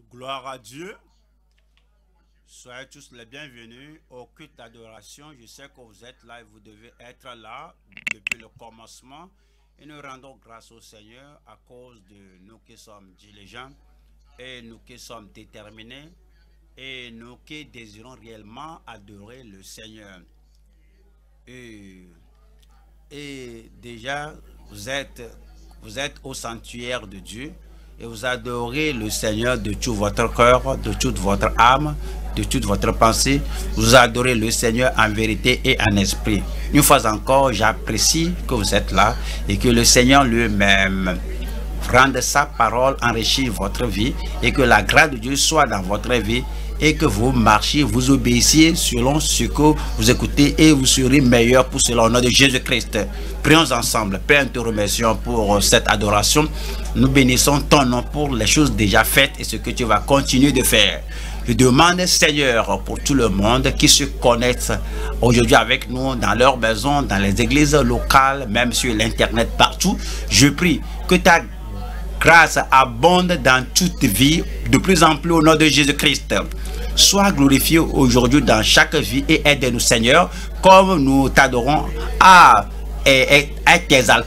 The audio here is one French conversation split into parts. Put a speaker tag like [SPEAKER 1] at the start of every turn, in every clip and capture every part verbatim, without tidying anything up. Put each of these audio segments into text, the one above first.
[SPEAKER 1] Gloire à Dieu. Soyez tous les bienvenus au culte d'adoration. Je sais que vous êtes là et vous devez être là depuis le commencement. Et nous rendons grâce au Seigneur à cause de nous qui sommes diligents et nous qui sommes déterminés et nous qui désirons réellement adorer le Seigneur. Et, et déjà, vous êtes, vous êtes au sanctuaire de Dieu. Et vous adorez le Seigneur de tout votre cœur, de toute votre âme, de toute votre pensée. Vous adorez le Seigneur en vérité et en esprit. Une fois encore, j'apprécie que vous êtes là et que le Seigneur lui-même rende sa parole, enrichisse votre vie et que la grâce de Dieu soit dans votre vie et que vous marchiez, vous obéissiez selon ce que vous écoutez et vous serez meilleur pour cela au nom de Jésus-Christ. Prions ensemble. Père, nous te remercions pour cette adoration. Nous bénissons ton nom pour les choses déjà faites et ce que tu vas continuer de faire. Je demande, Seigneur, pour tout le monde qui se connecte aujourd'hui avec nous dans leur maison, dans les églises locales, même sur l'internet, partout. Je prie que ta grâce abonde dans toute vie, de plus en plus au nom de Jésus-Christ. Sois glorifié aujourd'hui dans chaque vie et aide-nous, Seigneur, comme nous t'adorons à, à, à t'exalter.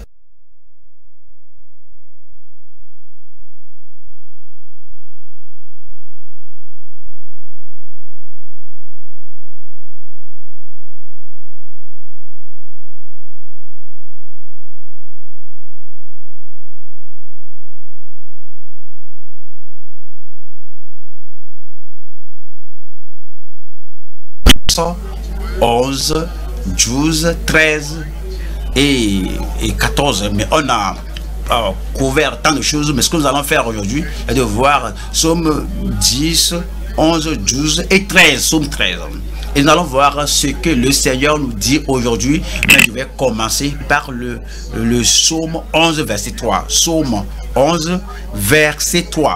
[SPEAKER 1] onze, douze, treize et, et quatorze. Mais on a euh, couvert tant de choses. Mais ce que nous allons faire aujourd'hui est de voir Psaume dix, onze, douze et treize. Psaume treize. Et nous allons voir ce que le Seigneur nous dit aujourd'hui. Mais je vais commencer par le, le Psaume onze, verset trois. Psaume onze, verset trois.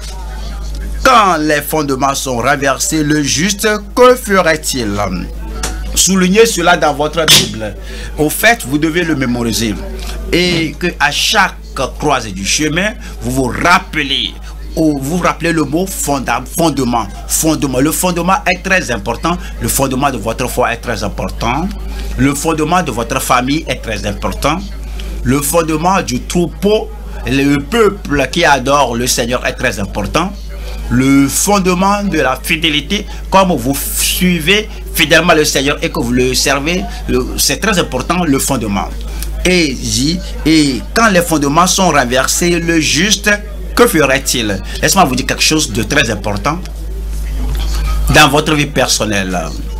[SPEAKER 1] Quand les fondements sont renversés, le juste, que ferait-il? Soulignez cela dans votre Bible. Au fait, vous devez le mémoriser. Et que à chaque croisée du chemin, vous vous rappelez, ou vous rappelez le mot fonda, fondement. Fondement. Le fondement est très important. Le fondement de votre foi est très important. Le fondement de votre famille est très important. Le fondement du troupeau, le peuple qui adore le Seigneur est très important. Le fondement de la fidélité, comme vous suivez fidèlement le Seigneur et que vous le servez, c'est très important, le fondement. Et dit, et quand les fondements sont renversés, le juste, que ferait-il? Laissez-moi vous dire quelque chose de très important dans votre vie personnelle.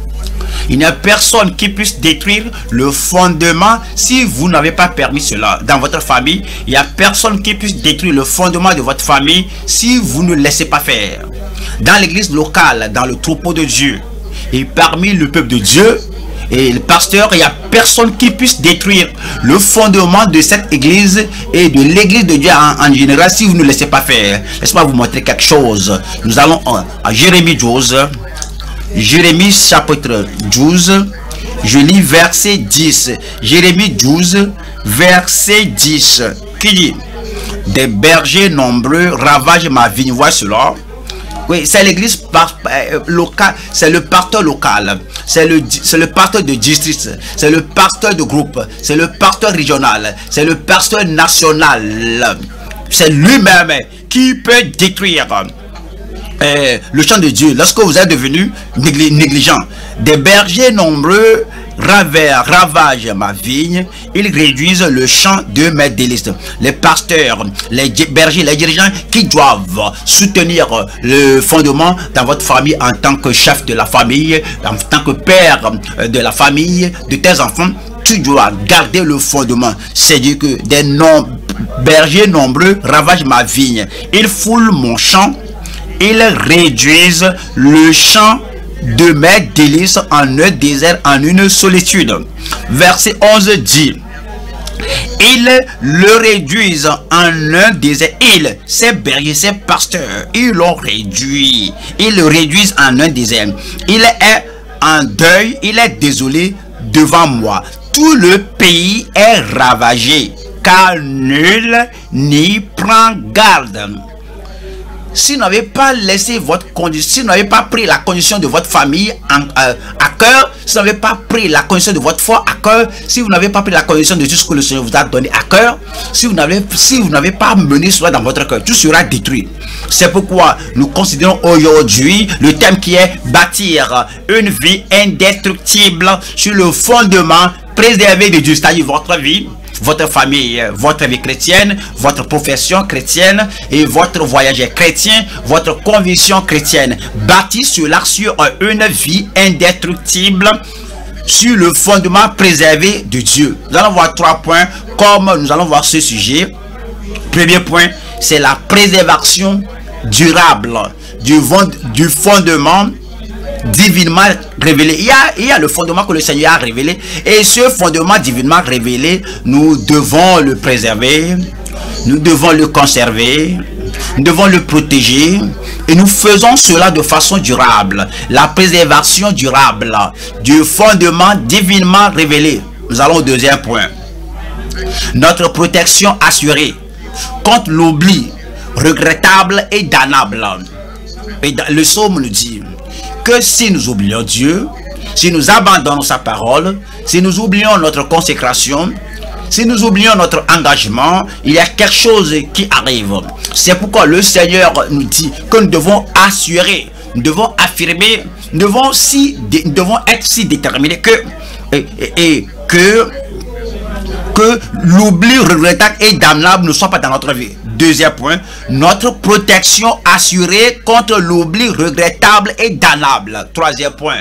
[SPEAKER 1] Il n'y a personne qui puisse détruire le fondement si vous n'avez pas permis cela. Dans votre famille, il n'y a personne qui puisse détruire le fondement de votre famille si vous ne laissez pas faire. Dans l'église locale, dans le troupeau de Dieu, et parmi le peuple de Dieu, et le pasteur, il n'y a personne qui puisse détruire le fondement de cette église et de l'église de Dieu en, en général si vous ne laissez pas faire. Laissez-moi vous montrer quelque chose. Nous allons à Jérémie douze. Jérémie chapitre douze, je lis verset dix. Jérémie douze, verset dix, qui dit: des bergers nombreux ravagent ma vigne. Voici cela. Oui, c'est l'église euh, locale, c'est le pasteur local, c'est le, le pasteur de district, c'est le pasteur de groupe, c'est le pasteur régional, c'est le pasteur national. C'est lui-même qui peut détruire Euh, le champ de Dieu lorsque vous êtes devenu négligent. Des bergers nombreux ravagent ma vigne, ils réduisent le champ de mes délices. Les pasteurs, les bergers, les dirigeants qui doivent soutenir le fondement dans votre famille en tant que chef de la famille, en tant que père de la famille, de tes enfants, tu dois garder le fondement. C'est-à-dire que des nom bergers nombreux ravagent ma vigne, ils foulent mon champ, ils réduisent le champ de mes délices en un désert, en une solitude. Verset onze dit: ils le réduisent en un désert. Ils, ces bergers, ces pasteurs, ils l'ont réduit. Ils le réduisent en un désert. Il est en deuil, il est désolé devant moi. Tout le pays est ravagé, car nul n'y prend garde. si vous n'avez pas laissé votre condition, si vous n'avez pas pris la condition de votre famille en, euh, à cœur, si vous n'avez pas pris la condition de votre foi à cœur, si vous n'avez pas pris la condition de tout ce que le Seigneur vous a donné à cœur, si vous n'avez si vous n'avez pas mené cela dans votre cœur, tout sera détruit. C'est pourquoi nous considérons aujourd'hui le thème qui est bâtir une vie indestructible sur le fondement préservé de Dieu, c'est-à-dire votre vie, votre famille, votre vie chrétienne, votre profession chrétienne et votre voyage chrétien, votre conviction chrétienne. Bâti cela sur une vie indestructible sur le fondement préservé de Dieu. Nous allons voir trois points comme nous allons voir ce sujet. Premier point, c'est la préservation durable du, du fondement divinement révélé. Il y, a, il y a le fondement que le Seigneur a révélé, et ce fondement divinement révélé, nous devons le préserver, nous devons le conserver, nous devons le protéger, et nous faisons cela de façon durable. La préservation durable du fondement divinement révélé. Nous allons au deuxième point. Notre protection assurée contre l'oubli regrettable et damnable. Et le psaume nous dit que si nous oublions Dieu, si nous abandonnons sa parole, si nous oublions notre consécration, si nous oublions notre engagement, il y a quelque chose qui arrive. C'est pourquoi le Seigneur nous dit que nous devons assurer, nous devons affirmer, nous devons, si, nous devons être si déterminés que, et, et, et que, que l'oubli regrettable et damnable ne soit pas dans notre vie. Deuxième point, notre protection assurée contre l'oubli regrettable et damnable. Troisième point,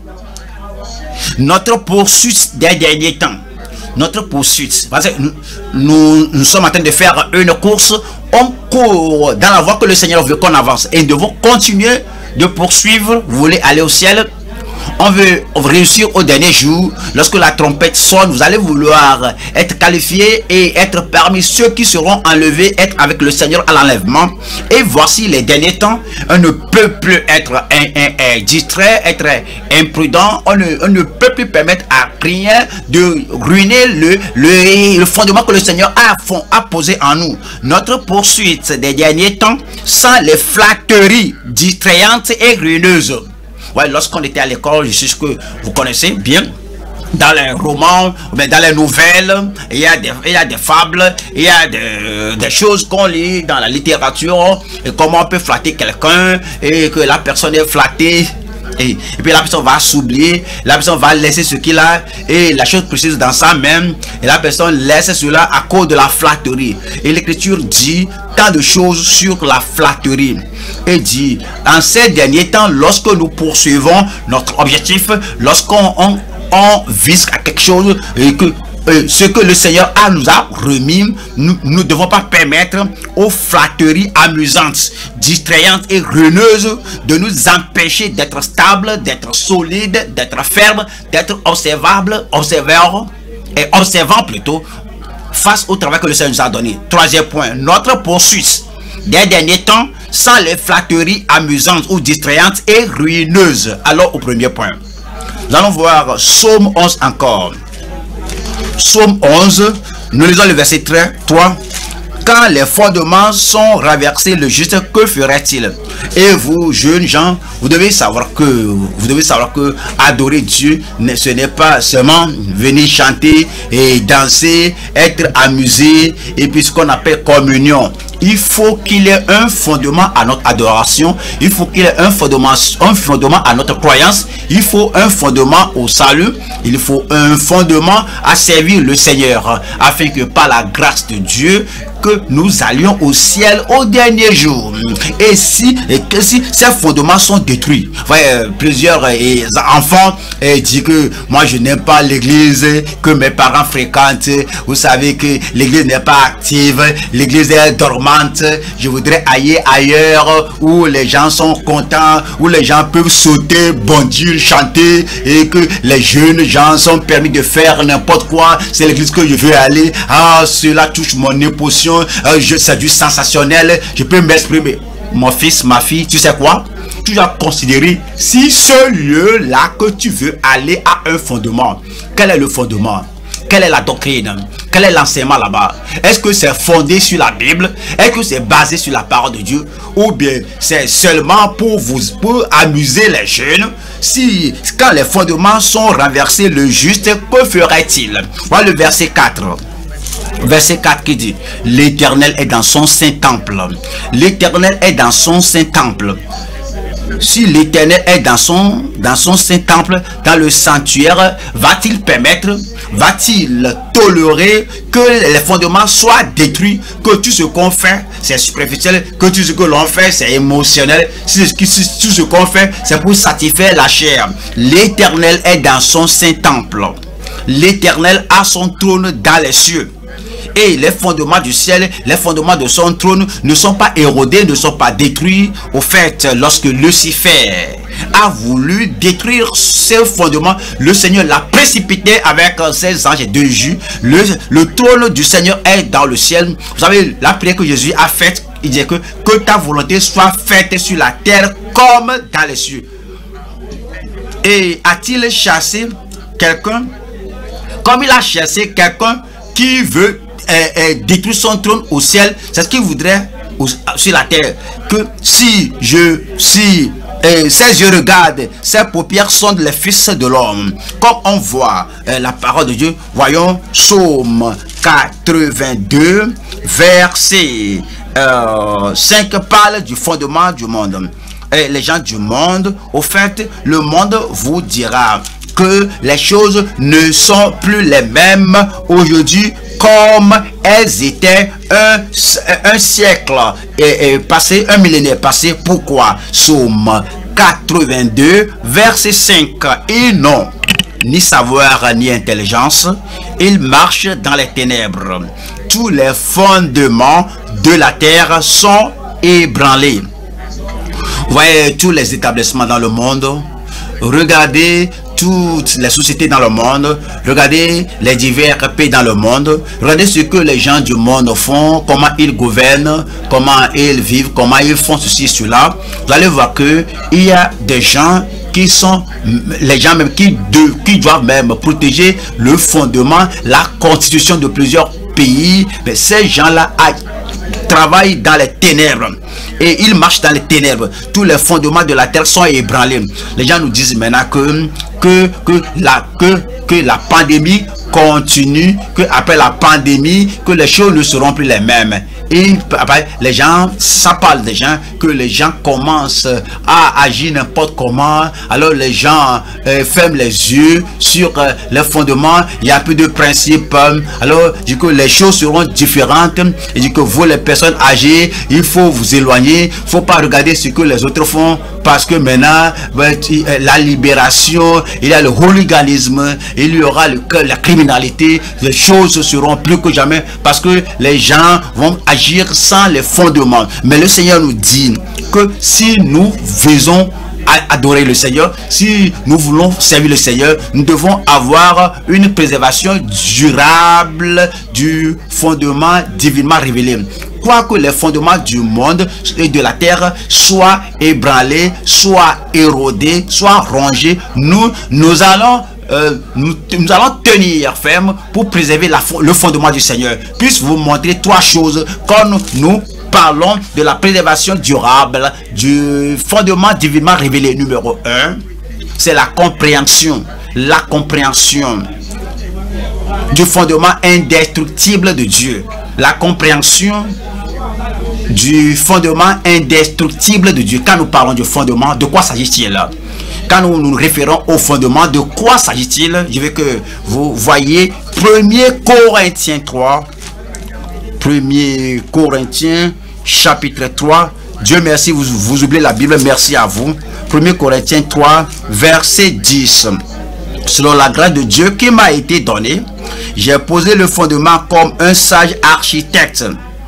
[SPEAKER 1] notre poursuite des derniers temps. Notre poursuite. Parce que nous, nous, nous sommes en train de faire une course. On court dans la voie que le Seigneur veut qu'on avance. Et nous devons continuer de poursuivre. Vous voulez aller au ciel? On veut réussir au dernier jour. Lorsque la trompette sonne, vous allez vouloir être qualifié et être parmi ceux qui seront enlevés, être avec le Seigneur à l'enlèvement. Et voici les derniers temps. On ne peut plus être un, un, un distrait, être imprudent. On ne, on ne peut plus permettre à rien de ruiner le, le, le fondement que le Seigneur a, a posé en nous. Notre poursuite des derniers temps sans les flatteries distrayantes et ruineuses. Ouais, lorsqu'on était à l'école, je sais ce que vous connaissez bien, dans les romans, mais dans les nouvelles, il y a des, il y a des fables, il y a des, des choses qu'on lit dans la littérature, et comment on peut flatter quelqu'un, et que la personne est flattée, et, et puis la personne va s'oublier, la personne va laisser ce qu'il a, et la chose précise dans sa main, et la personne laisse cela à cause de la flatterie. Et l'Écriture dit tant de choses sur la flatterie. Et dit, en ces derniers temps, lorsque nous poursuivons notre objectif, lorsqu'on on, on vise à quelque chose, et que euh, ce que le Seigneur a, nous a remis, nous ne devons pas permettre aux flatteries amusantes, distrayantes et ruineuses de nous empêcher d'être stables, d'être solides, d'être fermes, d'être observables, observeurs, et observants plutôt, face au travail que le Seigneur nous a donné. Troisième point, notre poursuite des derniers temps sans les flatteries amusantes ou distrayantes et ruineuses. Alors au premier point, nous allons voir Psaume onze encore. Psaume onze, nous lisons le verset trois. Quand les fondements sont renversés, le juste, que ferait-il? Et vous, jeunes gens, vous devez savoir que vous devez savoir que adorer Dieu, ce n'est pas seulement venir chanter et danser, être amusé, et puis ce qu'on appelle communion. Il faut qu'il y ait un fondement à notre adoration, il faut qu'il y ait un fondement, un fondement à notre croyance, il faut un fondement au salut, il faut un fondement à servir le Seigneur, afin que par la grâce de Dieu, que nous allions au ciel au dernier jour. Et si, et que si ces fondements sont détruits, ouais, plusieurs et, enfants et disent que moi je n'aime pas l'église que mes parents fréquentent, vous savez que l'église n'est pas active, l'église est dormante, je voudrais aller ailleurs où les gens sont contents, où les gens peuvent sauter, bondir, chanter, et que les jeunes gens sont permis de faire n'importe quoi. C'est l'église que je veux aller. Ah, cela touche mon émotion, euh, c'est du sensationnel, je peux m'exprimer. Mon fils, ma fille, tu sais quoi? Tu dois considérer si ce lieu-là que tu veux aller a un fondement. Quel est le fondement? quelle est la doctrine? Quel est l'enseignement là-bas? Est-ce que c'est fondé sur la Bible? Est-ce que c'est basé sur la parole de Dieu? Ou bien c'est seulement pour vous pour amuser les jeunes? Si quand les fondements sont renversés, le juste, que ferait-il? Voilà le verset quatre. Verset quatre qui dit: l'Éternel est dans son saint temple. L'Éternel est dans son saint temple. Si l'Éternel est dans son, dans son saint temple, dans le sanctuaire, va-t-il permettre, va-t-il tolérer que les fondements soient détruits, que tout ce qu'on fait, c'est superficiel, que tout ce que l'on fait, c'est émotionnel, si, si, tout ce qu'on fait, c'est pour satisfaire la chair? L'Éternel est dans son saint temple. L'Éternel a son trône dans les cieux. Et les fondements du ciel, les fondements de son trône ne sont pas érodés, ne sont pas détruits. Au fait, lorsque Lucifer a voulu détruire ces fondements, le Seigneur l'a précipité avec ses anges de jus. Le, le trône du Seigneur est dans le ciel. Vous savez, la prière que Jésus a faite, il dit que, que ta volonté soit faite sur la terre comme dans les cieux. Et a-t-il chassé quelqu'un comme il a chassé quelqu'un qui veut euh, euh, détruire son trône au ciel? C'est ce qu'il voudrait au, sur la terre. Que si je si euh, ses yeux regardent, ses paupières sont les fils de l'homme. Comme on voit euh, la parole de Dieu, voyons Psaume quatre-vingt-deux, verset euh, cinq, parle du fondement du monde. Et les gens du monde, au fait, le monde vous dira que les choses ne sont plus les mêmes aujourd'hui comme elles étaient un, un siècle et, et passé, un millénaire passé. Pourquoi? Psaume quatre-vingt-deux, verset cinq. Ils n'ont ni savoir ni intelligence, ils marchent dans les ténèbres. Tous les fondements de la terre sont ébranlés. Vous voyez tous les établissements dans le monde. Regardez toutes les sociétés dans le monde, regardez les divers pays dans le monde, regardez ce que les gens du monde font, comment ils gouvernent, comment ils vivent, comment ils font ceci et cela. Vous allez voir que il y a des gens qui sont, les gens même qui, de, qui doivent même protéger le fondement, la constitution de plusieurs pays. Mais ces gens-là travaillent dans les ténèbres et ils marchent dans les ténèbres. Tous les fondements de la terre sont ébranlés. Les gens nous disent maintenant que que que la que que la pandémie continue, que après la pandémie, que les choses ne seront plus les mêmes. Et après, les gens, ça parle des gens, que les gens commencent à agir n'importe comment. Alors les gens euh, ferment les yeux sur euh, les fondements. Il n'y a plus de principe. Alors du coup les choses seront différentes. Et du coup vous les personnes âgées, il faut vous éloigner. Il ne faut pas regarder ce que les autres font, parce que maintenant ben, la libération, il y a le hooliganisme, il y aura le, la criminalité. Les choses seront plus que jamais parce que les gens vont agir sans les fondements. Mais le Seigneur nous dit que si nous faisons adorer le Seigneur, si nous voulons servir le Seigneur, nous devons avoir une préservation durable du fondement divinement révélé. Quoique les fondements du monde et de la terre soient ébranlés, soient érodés, soient rongés, nous, nous allons Euh, nous, nous allons tenir ferme pour préserver la, le fondement du Seigneur. Puisse vous montrer trois choses quand nous, nous parlons de la préservation durable du fondement divinement révélé. Numéro un, c'est la compréhension, la compréhension du fondement indestructible de Dieu. La compréhension du fondement indestructible de Dieu. Quand nous parlons du fondement, de quoi s'agit-il là? Quand nous nous référons au fondement, de quoi s'agit-il? Je veux que vous voyez premier Corinthiens trois. premier Corinthiens chapitre trois. Dieu merci, vous, vous oubliez la Bible, merci à vous. premier Corinthiens trois, verset dix. Selon la grâce de Dieu qui m'a été donnée, j'ai posé le fondement comme un sage architecte.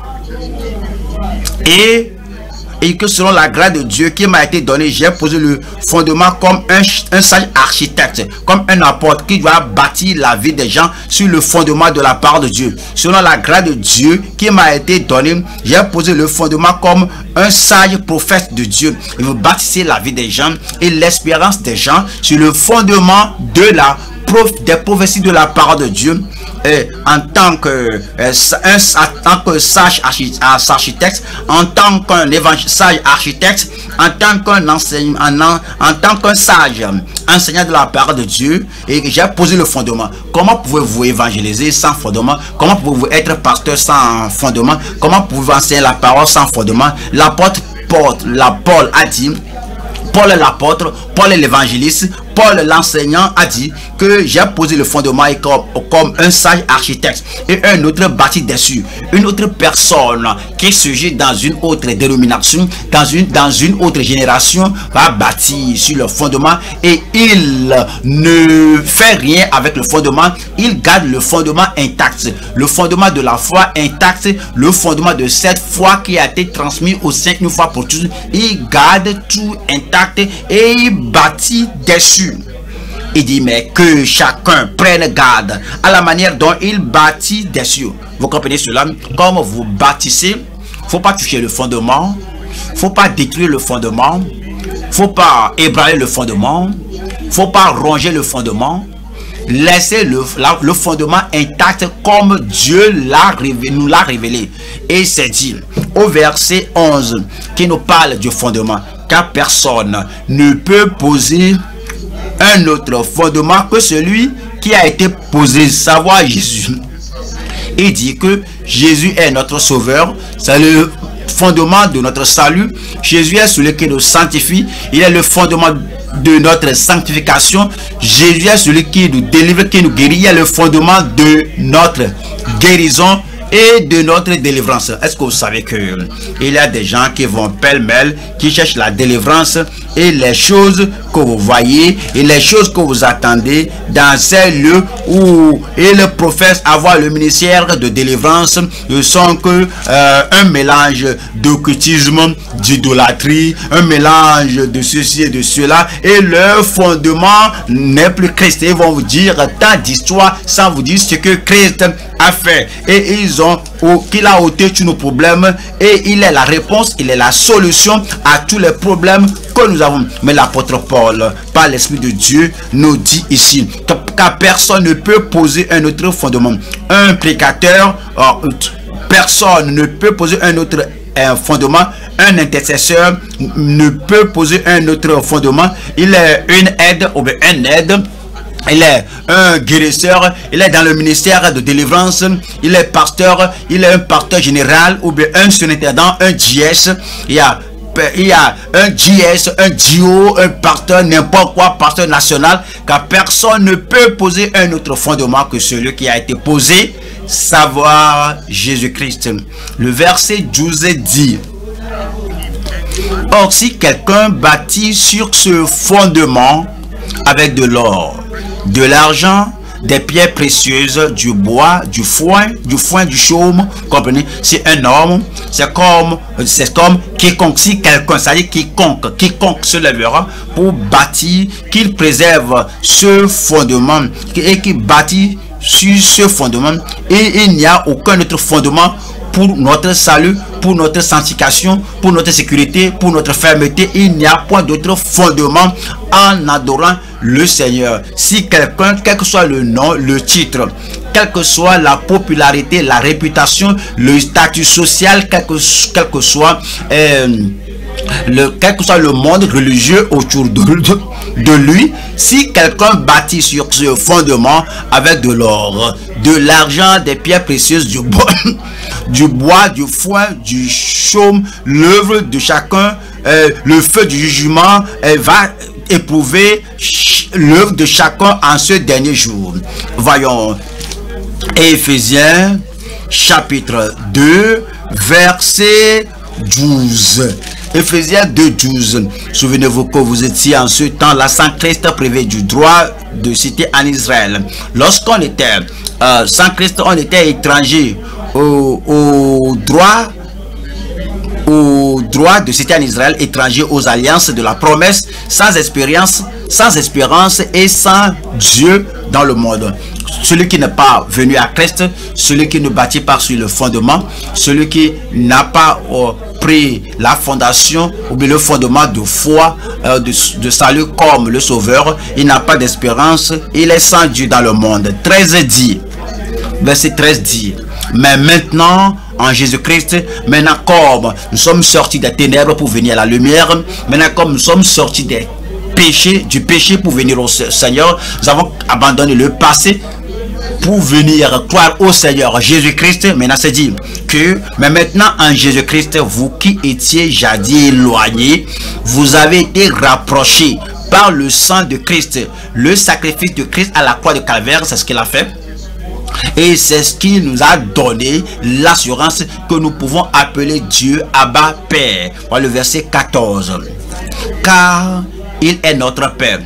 [SPEAKER 1] Et Et que selon la grâce de Dieu qui m'a été donnée, j'ai posé le fondement comme un, un sage architecte, comme un apôtre qui doit bâtir la vie des gens sur le fondement de la part de Dieu. Selon la grâce de Dieu qui m'a été donnée, j'ai posé le fondement comme un sage prophète de Dieu. Et vous bâtissez la vie des gens et l'espérance des gens sur le fondement de la des prophéties de la parole de Dieu. euh, en tant que euh, un, en tant que sage architecte, en tant qu'un sage architecte, en tant qu'un enseignant, en, en tant qu'un sage enseignant de la parole de Dieu, et j'ai posé le fondement. Comment pouvez-vous évangéliser sans fondement? Comment pouvez-vous être pasteur sans fondement? Comment pouvez-vous enseigner la parole sans fondement? L'apôtre Paul, la Paul a dit, Paul l'apôtre, Paul l'évangéliste, Paul l'enseignant a dit que j'ai posé le fondement comme, comme un sage architecte, et un autre bâti dessus. Une autre personne qui surgit dans une autre dénomination, dans une, dans une autre génération, va bâtir sur le fondement, et il ne fait rien avec le fondement. Il garde le fondement intact, le fondement de la foi intact, le fondement de cette foi qui a été transmis aux saints une fois pour toutes. Il garde tout intact et il bâtit dessus. Il dit, mais que chacun prenne garde à la manière dont il bâtit dessus. Vous comprenez cela? Comme vous bâtissez, faut pas toucher le fondement, faut pas détruire le fondement, faut pas ébranler le fondement, faut pas ronger le fondement. Laissez le, la, le fondement intact comme Dieu l'a révélé, nous l'a révélé. Et c'est dit au verset onze qui nous parle du fondement, car personne ne peut poser un autre fondement que celui qui a été posé, savoir Jésus. Il dit que Jésus est notre sauveur, c'est le fondement de notre salut. Jésus est celui qui nous sanctifie, il est le fondement de notre sanctification. Jésus est celui qui nous délivre, qui nous guérit, il est le fondement de notre guérison et de notre délivrance. Est-ce que vous savez que il y a des gens qui vont pêle-mêle, qui cherchent la délivrance, et les choses que vous voyez et les choses que vous attendez dans ces lieux où ils professent avoir le ministère de délivrance ne sont que euh, un mélange d'occultisme, d'idolâtrie, un mélange de ceci et de cela, et leur fondement n'est plus Christ. Ils vont vous dire tant d'histoires sans vous dire ce que Christ a fait, et ils ont qu'il a ôté tous nos problèmes, et il est la réponse, il est la solution à tous les problèmes que nous avons. Mais l'apôtre Paul, par l'Esprit de Dieu, nous dit ici car personne ne peut poser un autre fondement. Un prédicateur, euh, personne ne peut poser un autre un fondement. Un intercesseur ne peut poser un autre fondement. Il est une aide ou bien un aide. Il est un guérisseur, il est dans le ministère de délivrance, il est pasteur, il est un pasteur général ou bien un surintendant, un J S. Il y a il y a un J S, un D O, un pasteur, n'importe quoi, pasteur national, car personne ne peut poser un autre fondement que celui qui a été posé, savoir Jésus-Christ. Le verset douze dit: or si quelqu'un bâtit sur ce fondement avec de l'or, de l'argent, des pierres précieuses, du bois, du foin, du foin, du chaume, comprenez, c'est un homme, c'est comme, c'est comme quiconque, si quelqu'un, ça dit quiconque, quiconque se lèvera pour bâtir, qu'il préserve ce fondement, et qui bâtit sur ce fondement, et il n'y a aucun autre fondement pour notre salut, pour notre sanctification, pour notre sécurité, pour notre fermeté. Il n'y a point d'autre fondement en adorant le Seigneur. Si quelqu'un, quel que soit le nom, le titre, quelle que soit la popularité, la réputation, le statut social, quel que, quel que soit euh, le, quel que soit le monde religieux autour de, de, de lui, si quelqu'un bâtit sur ce fondement avec de l'or, de l'argent, des pierres précieuses, du bois, du bois, du foin, du chaume, l'œuvre de chacun, euh, le feu du jugement euh, va éprouver l'œuvre de chacun en ce dernier jour. Voyons Éphésiens chapitre deux verset douze. Éphésiens deux douze. Souvenez-vous que vous étiez en ce temps là sans Christ, privé du droit de cité en Israël. Lorsqu'on était euh, sans Christ, on était étranger au, au droit au droit de cité en Israël, étranger aux alliances de la promesse, sans expérience, sans espérance et sans Dieu dans le monde. Celui qui n'est pas venu à Christ, celui qui ne bâtit pas sur le fondement, celui qui n'a pas euh, pris la fondation ou bien le fondement de foi, euh, de, de salut comme le Sauveur, il n'a pas d'espérance, il est sans Dieu dans le monde. treize dit: verset treize dit, mais maintenant, en Jésus-Christ, maintenant comme nous sommes sortis des ténèbres pour venir à la lumière, maintenant comme nous sommes sortis des péchés, du péché pour venir au Seigneur, nous avons abandonné le passé pour venir croire au Seigneur Jésus-Christ. Maintenant c'est dit que, mais maintenant en Jésus-Christ, vous qui étiez jadis éloignés, vous avez été rapprochés par le sang de Christ. Le sacrifice de Christ à la croix de Calvaire, c'est ce qu'il a fait. Et c'est ce qui nous a donné l'assurance que nous pouvons appeler Dieu Abba Père. Voilà le verset quatorze. Car il est notre Père.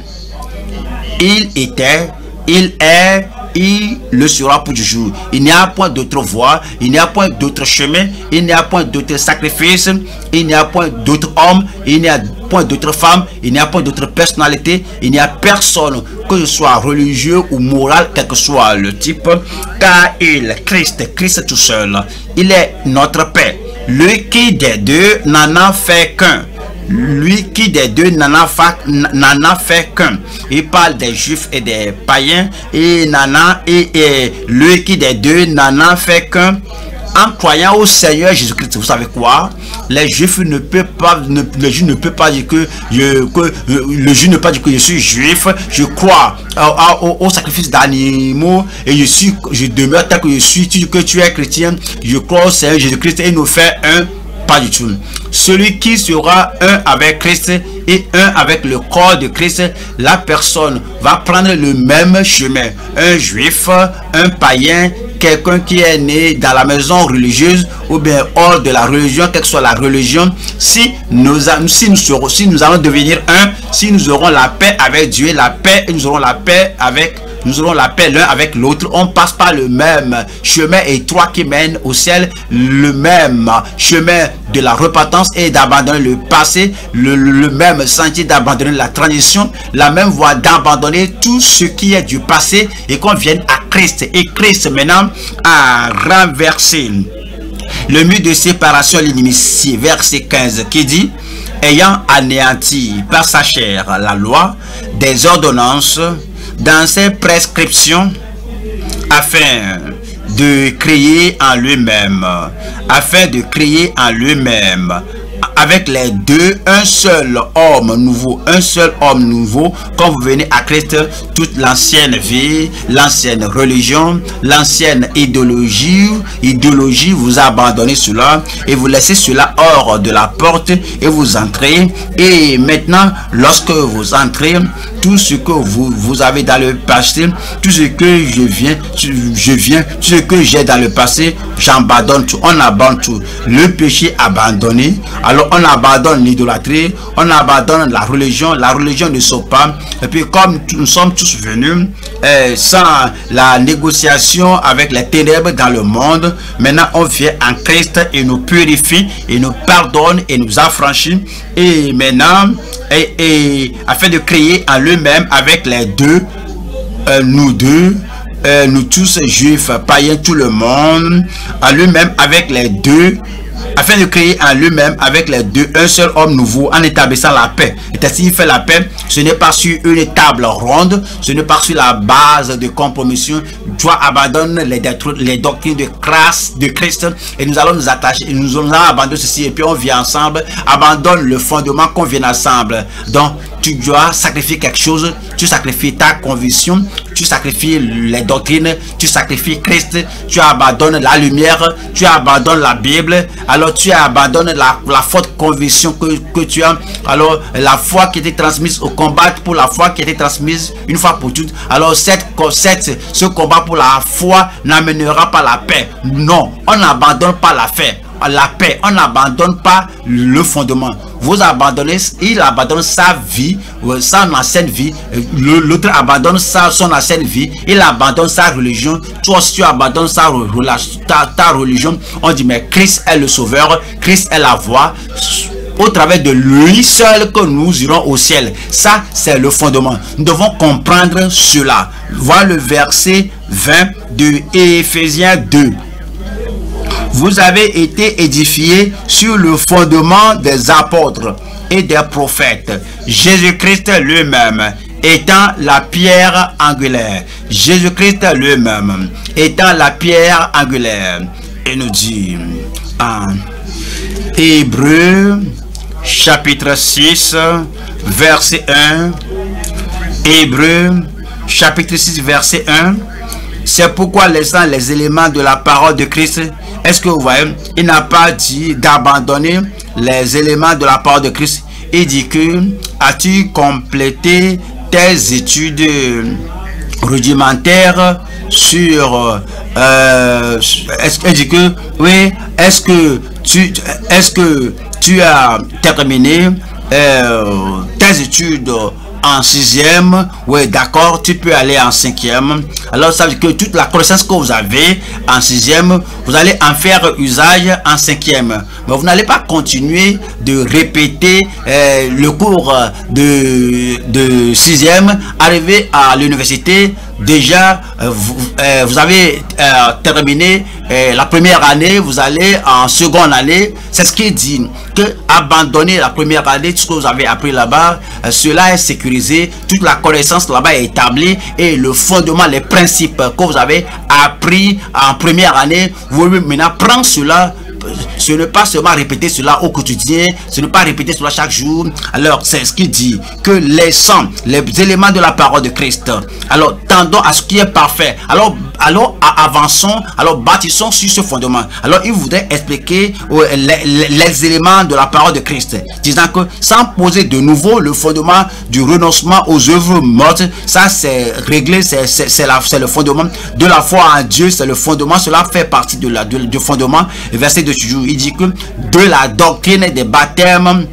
[SPEAKER 1] Il était, il est, il le sera pour toujours. Il n'y a point d'autre voie, il n'y a point d'autre chemin, il n'y a point d'autre sacrifice, il n'y a point d'autre homme, il n'y a point d'autre femme, il n'y a point d'autre personnalité, il n'y a personne, que ce soit religieux ou moral, quel que soit le type, car il, Christ, Christ tout seul, il est notre Père. Lui qui des deux n'en a fait qu'un. Lui qui des deux n'en a, a fait qu'un. Il parle des juifs et des païens. Et, nana, et, et lui qui des deux n'en a fait qu'un. En croyant au Seigneur Jésus-Christ, vous savez quoi? Les juifs ne peuvent pas, ne, le juif ne peut pas dire que, je, que le juif ne peut pas dire que je suis juif. Je crois au, au, au sacrifice d'animaux et je suis, je demeure tel que je suis. Tu dis que tu es chrétien. Je crois au Seigneur Jésus-Christ et il nous fait un. Pas du tout. Celui qui sera un avec Christ et un avec le corps de Christ, la personne va prendre le même chemin. Un juif, un païen, quelqu'un qui est né dans la maison religieuse ou bien hors de la religion, quelle que soit la religion, si nous, si nous, serons, si nous allons devenir un, si nous aurons la paix avec Dieu, la paix, et nous aurons la paix avec Nous aurons la paix l'un avec l'autre. On passe par le même chemin étroit qui mène au ciel, le même chemin de la repentance et d'abandonner le passé, le, le même sentier d'abandonner la transition, la même voie d'abandonner tout ce qui est du passé et qu'on vienne à Christ. Et Christ maintenant a renversé le mur de séparation, l'inimitié, verset quinze, qui dit: ayant anéanti par sa chair la loi des ordonnances dans ses prescriptions, afin de créer en lui-même, afin de créer en lui-même, avec les deux, un seul homme nouveau, un seul homme nouveau. Quand vous venez à Christ, toute l'ancienne vie, l'ancienne religion, l'ancienne idéologie, idéologie, vous abandonnez cela et vous laissez cela hors de la porte et vous entrez. Et maintenant, lorsque vous entrez, tout ce que vous, vous avez dans le passé, tout ce que je viens, je viens, tout ce que j'ai dans le passé, j'abandonne tout, on abandonne tout. Le péché abandonné, alors on abandonne l'idolâtrie, on abandonne la religion, la religion ne sauve pas. Et puis comme nous sommes tous venus euh, sans la négociation avec les ténèbres dans le monde, maintenant on vient en Christ et nous purifie, et nous pardonne et nous affranchit. Et maintenant, et, et afin de créer en lui-même avec les deux, euh, nous deux, euh, nous tous juifs, païens, tout le monde, en lui-même avec les deux, afin de créer en lui-même avec les deux un seul homme nouveau, en établissant la paix. Et s'il fait la paix, ce n'est pas sur une table ronde, ce n'est pas sur la base de compromission. Toi abandonne les, les doctrines de grâce de Christ et nous allons nous attacher, et nous allons abandonner ceci et puis on vient ensemble. Abandonne le fondement, qu'on vienne ensemble. Donc tu dois sacrifier quelque chose, tu sacrifies ta conviction, tu sacrifies les doctrines, tu sacrifies Christ, tu abandonnes la lumière, tu abandonnes la Bible, alors tu abandonnes la, la forte conviction que, que tu as, alors la foi qui était transmise au combat pour la foi qui était transmise une fois pour toutes, alors cette, cette, ce combat pour la foi n'amènera pas la paix. Non, on n'abandonne pas la paix. La paix, on n'abandonne pas le fondement. Vous abandonnez, il abandonne sa vie, sa ancienne vie, l'autre abandonne sa, son ancienne vie, il abandonne sa religion, toi aussi tu abandonnes sa, ta, ta religion. On dit mais Christ est le sauveur, Christ est la voie, au travers de lui seul que nous irons au ciel. Ça c'est le fondement. Nous devons comprendre cela. Voilà le verset vingt de Éphésiens deux. Vous avez été édifiés sur le fondement des apôtres et des prophètes, Jésus-Christ lui-même étant la pierre angulaire. Jésus-Christ lui-même étant la pierre angulaire. Et nous dit en Hébreux chapitre six verset un. Hébreux chapitre six verset un. C'est pourquoi laissant les éléments de la parole de Christ, est-ce que vous voyez, il n'a pas dit d'abandonner les éléments de la parole de Christ. Il dit que as-tu complété tes études rudimentaires sur euh, est-ce qu'il dit que oui, est-ce que tu est-ce que tu as terminé euh, tes études en sixième? Oui, d'accord, tu peux aller en cinquième. Alors ça veut dire que toute la connaissance que vous avez en sixième, vous allez en faire usage en cinquième. Mais vous n'allez pas continuer de répéter euh, le cours de, de sixième, arriver à l'université. Déjà, euh, vous, euh, vous avez euh, terminé euh, la première année, vous allez en seconde année. C'est ce qu'il dit, que abandonner la première année, tout ce que vous avez appris là-bas, euh, cela est sécurisé, toute la connaissance là-bas est établie et le fondement, les principes que vous avez appris en première année, vous maintenant prendre cela. Ce n'est pas seulement répéter cela au quotidien, ce n'est pas répéter cela chaque jour. Alors c'est ce qu'il dit, que laissant les éléments de la parole de Christ, alors tendons à ce qui est parfait, alors, alors avançons, alors bâtissons sur ce fondement. Alors il voudrait expliquer euh, les, les, les éléments de la parole de Christ, disant que sans poser de nouveau le fondement du renoncement aux œuvres mortes, ça c'est réglé, c'est le fondement de la foi en Dieu, c'est le fondement, cela fait partie de la, de, du fondement. Verset de il dit que de la doctrine des baptêmes,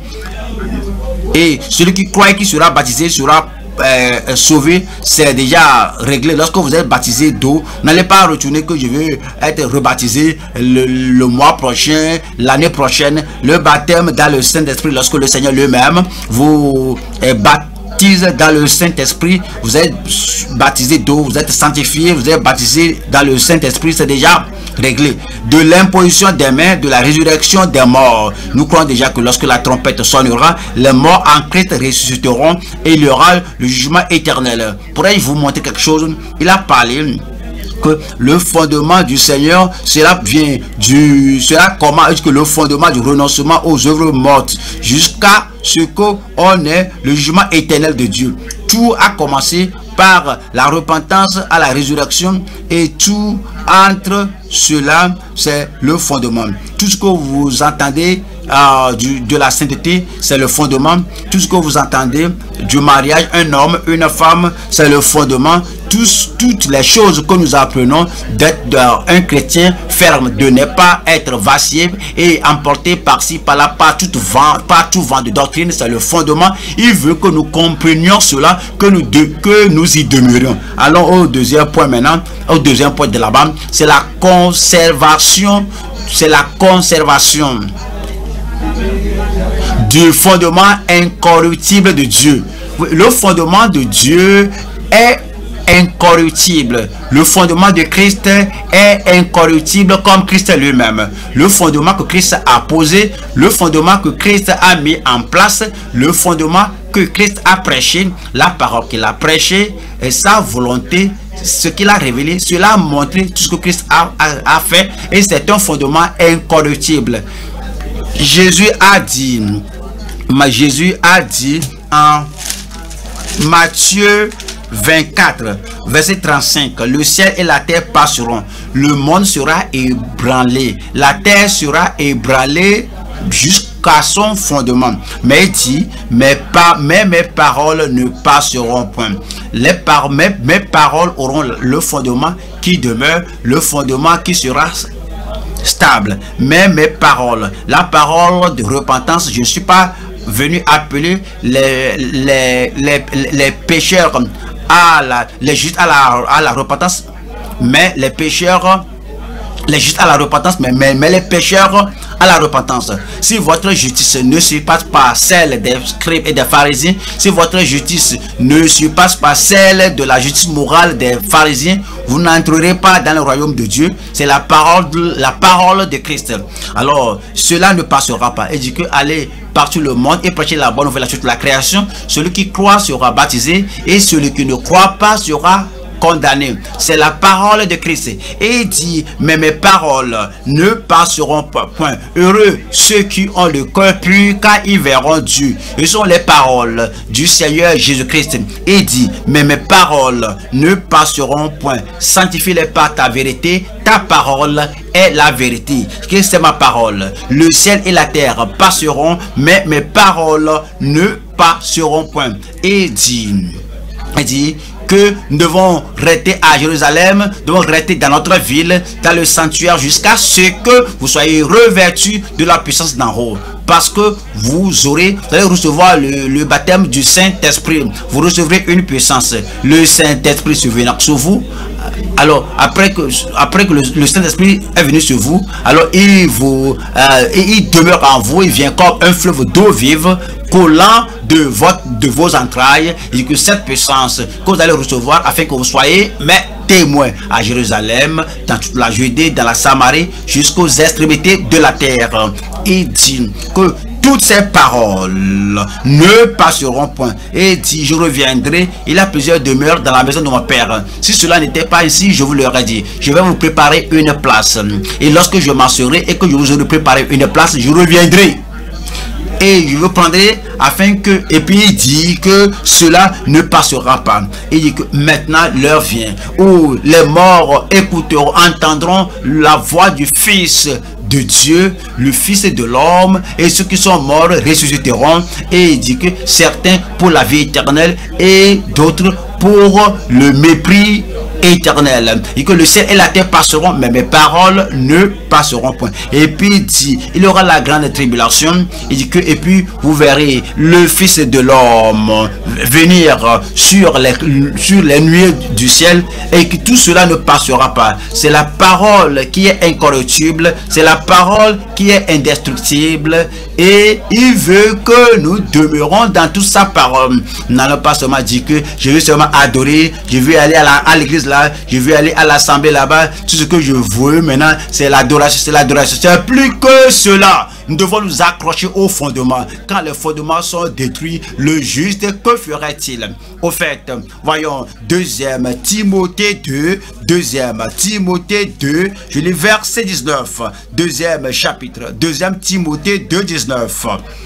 [SPEAKER 1] et celui qui croit qu'il sera baptisé sera euh, sauvé, c'est déjà réglé. Lorsque vous êtes baptisé d'eau, n'allez pas retourner que je veux être rebaptisé le, le mois prochain, l'année prochaine. Le baptême dans le Saint-Esprit, lorsque le Seigneur lui-même vous est baptisé dans le Saint-Esprit, vous êtes baptisé d'eau, vous êtes sanctifié, vous êtes baptisé dans le Saint-Esprit, c'est déjà réglé. De l'imposition des mains, de la résurrection des morts. Nous croyons déjà que lorsque la trompette sonnera, les morts en Christ ressusciteront et il y aura le jugement éternel. Pourrais vous montrer quelque chose? Il a parlé que le fondement du Seigneur, cela vient du, cela comment est-ce que le fondement du renoncement aux œuvres mortes jusqu'à ce qu'on ait le jugement éternel de Dieu. Tout a commencé par la repentance à la résurrection et tout entre cela, c'est le fondement. Tout ce que vous entendez euh, du, de la sainteté, c'est le fondement. Tout ce que vous entendez du mariage, un homme, une femme, c'est le fondement. Tous, toutes les choses que nous apprenons d'être un chrétien ferme, de ne pas être vacillé et emporté par-ci, par-là, par tout vent, par tout vent de doctrine, c'est le fondement. Il veut que nous comprenions cela, que nous, de, que nous y demeurions. Allons au deuxième point maintenant, au deuxième point de là-bas, c'est la conservation, c'est la conservation du fondement incorruptible de Dieu. Le fondement de Dieu est incorruptible. Le fondement de Christ est incorruptible comme Christ lui-même. Le fondement que Christ a posé, le fondement que Christ a mis en place, le fondement que Christ a prêché, la parole qu'il a prêchée et sa volonté, ce qu'il a révélé, cela a montré tout ce que Christ a, a, a fait et c'est un fondement incorruptible. Jésus a dit, Jésus a dit en Matthieu vingt-quatre, verset trente-cinq, le ciel et la terre passeront, le monde sera ébranlé, la terre sera ébranlée jusqu'à son fondement. Mais il dit, mais, pas, mais mes paroles ne passeront point. Les par, mes, mes paroles auront le fondement qui demeure, le fondement qui sera stable. Mais mes paroles, la parole de repentance, je ne suis pas venu appeler les, les, les, les pécheurs à la, les justes à la, à la repentance, mais les pécheurs les justes à la repentance, mais, mais, mais les pécheurs à la repentance. Si votre justice ne surpasse pas celle des scribes et des pharisiens, si votre justice ne surpasse pas celle de la justice morale des pharisiens, vous n'entrerez pas dans le royaume de Dieu. C'est la parole de, la parole de Christ. Alors, cela ne passera pas. Il dit que allez partout le monde et prêcher la bonne nouvelle à toute la création. Celui qui croit sera baptisé et celui qui ne croit pas sera condamné. C'est la parole de Christ. Et il dit, mais mes paroles ne passeront pas. Point. Heureux ceux qui ont le cœur pur, car ils verront Dieu. Ce sont les paroles du Seigneur Jésus-Christ. Et il dit, mais mes paroles ne passeront point. Sanctifie-les par ta vérité. Ta parole est la vérité. C'est ma parole. Le ciel et la terre passeront, mais mes paroles ne passeront point. Et il dit, il dit, que nous devons rester à Jérusalem, nous devons rester dans notre ville, dans le sanctuaire, jusqu'à ce que vous soyez revêtus de la puissance d'en haut. Parce que vous aurez, vous allez recevoir le, le baptême du Saint-Esprit. Vous recevrez une puissance. Le Saint-Esprit surviendra sur vous. Alors, après que, après que le, le Saint-Esprit est venu sur vous, alors il vous, euh, il demeure en vous, il vient comme un fleuve d'eau vive, coulant de, votre, de vos entrailles, et que cette puissance que vous allez recevoir, afin que vous soyez mais témoins à Jérusalem, dans toute la Judée, dans la Samarie, jusqu'aux extrémités de la terre. Il dit que toutes ces paroles ne passeront point. Et dit, je reviendrai. Il y a plusieurs demeures dans la maison de mon père. Si cela n'était pas ainsi, je vous l'aurais dit, je vais vous préparer une place. Et lorsque je m'en serai et que je vous aurai préparé une place, je reviendrai. Et je vous prendrai afin que, et puis il dit que cela ne passera pas. Il dit que maintenant l'heure vient où les morts écouteront, entendront la voix du Fils de Dieu, le Fils de l'homme, et ceux qui sont morts ressusciteront. Et il dit que certains pour la vie éternelle et d'autres pour le mépris éternel. Et que le ciel et la terre passeront, mais mes paroles ne passeront point. Et puis il dit, il y aura la grande tribulation. Il dit que, et puis vous verrez le Fils de l'homme venir sur les, sur les nuées du ciel, et que tout cela ne passera pas. C'est la parole qui est incorruptible, c'est la parole qui est indestructible, et il veut que nous demeurons dans toute sa parole. N'allons pas seulement dire que je veux seulement adorer, je veux aller à l'église là, je veux aller à l'assemblée là-bas, tout ce que je veux maintenant c'est l'adoration, c'est l'adoration. C'est plus que cela. Nous devons nous accrocher au fondement. Quand les fondements sont détruits, le juste, que ferait-il? Au fait, voyons, deuxième Timothée deux, deuxième Timothée deux, je lis verset dix-neuf, deuxième chapitre, deuxième Timothée deux, dix-neuf.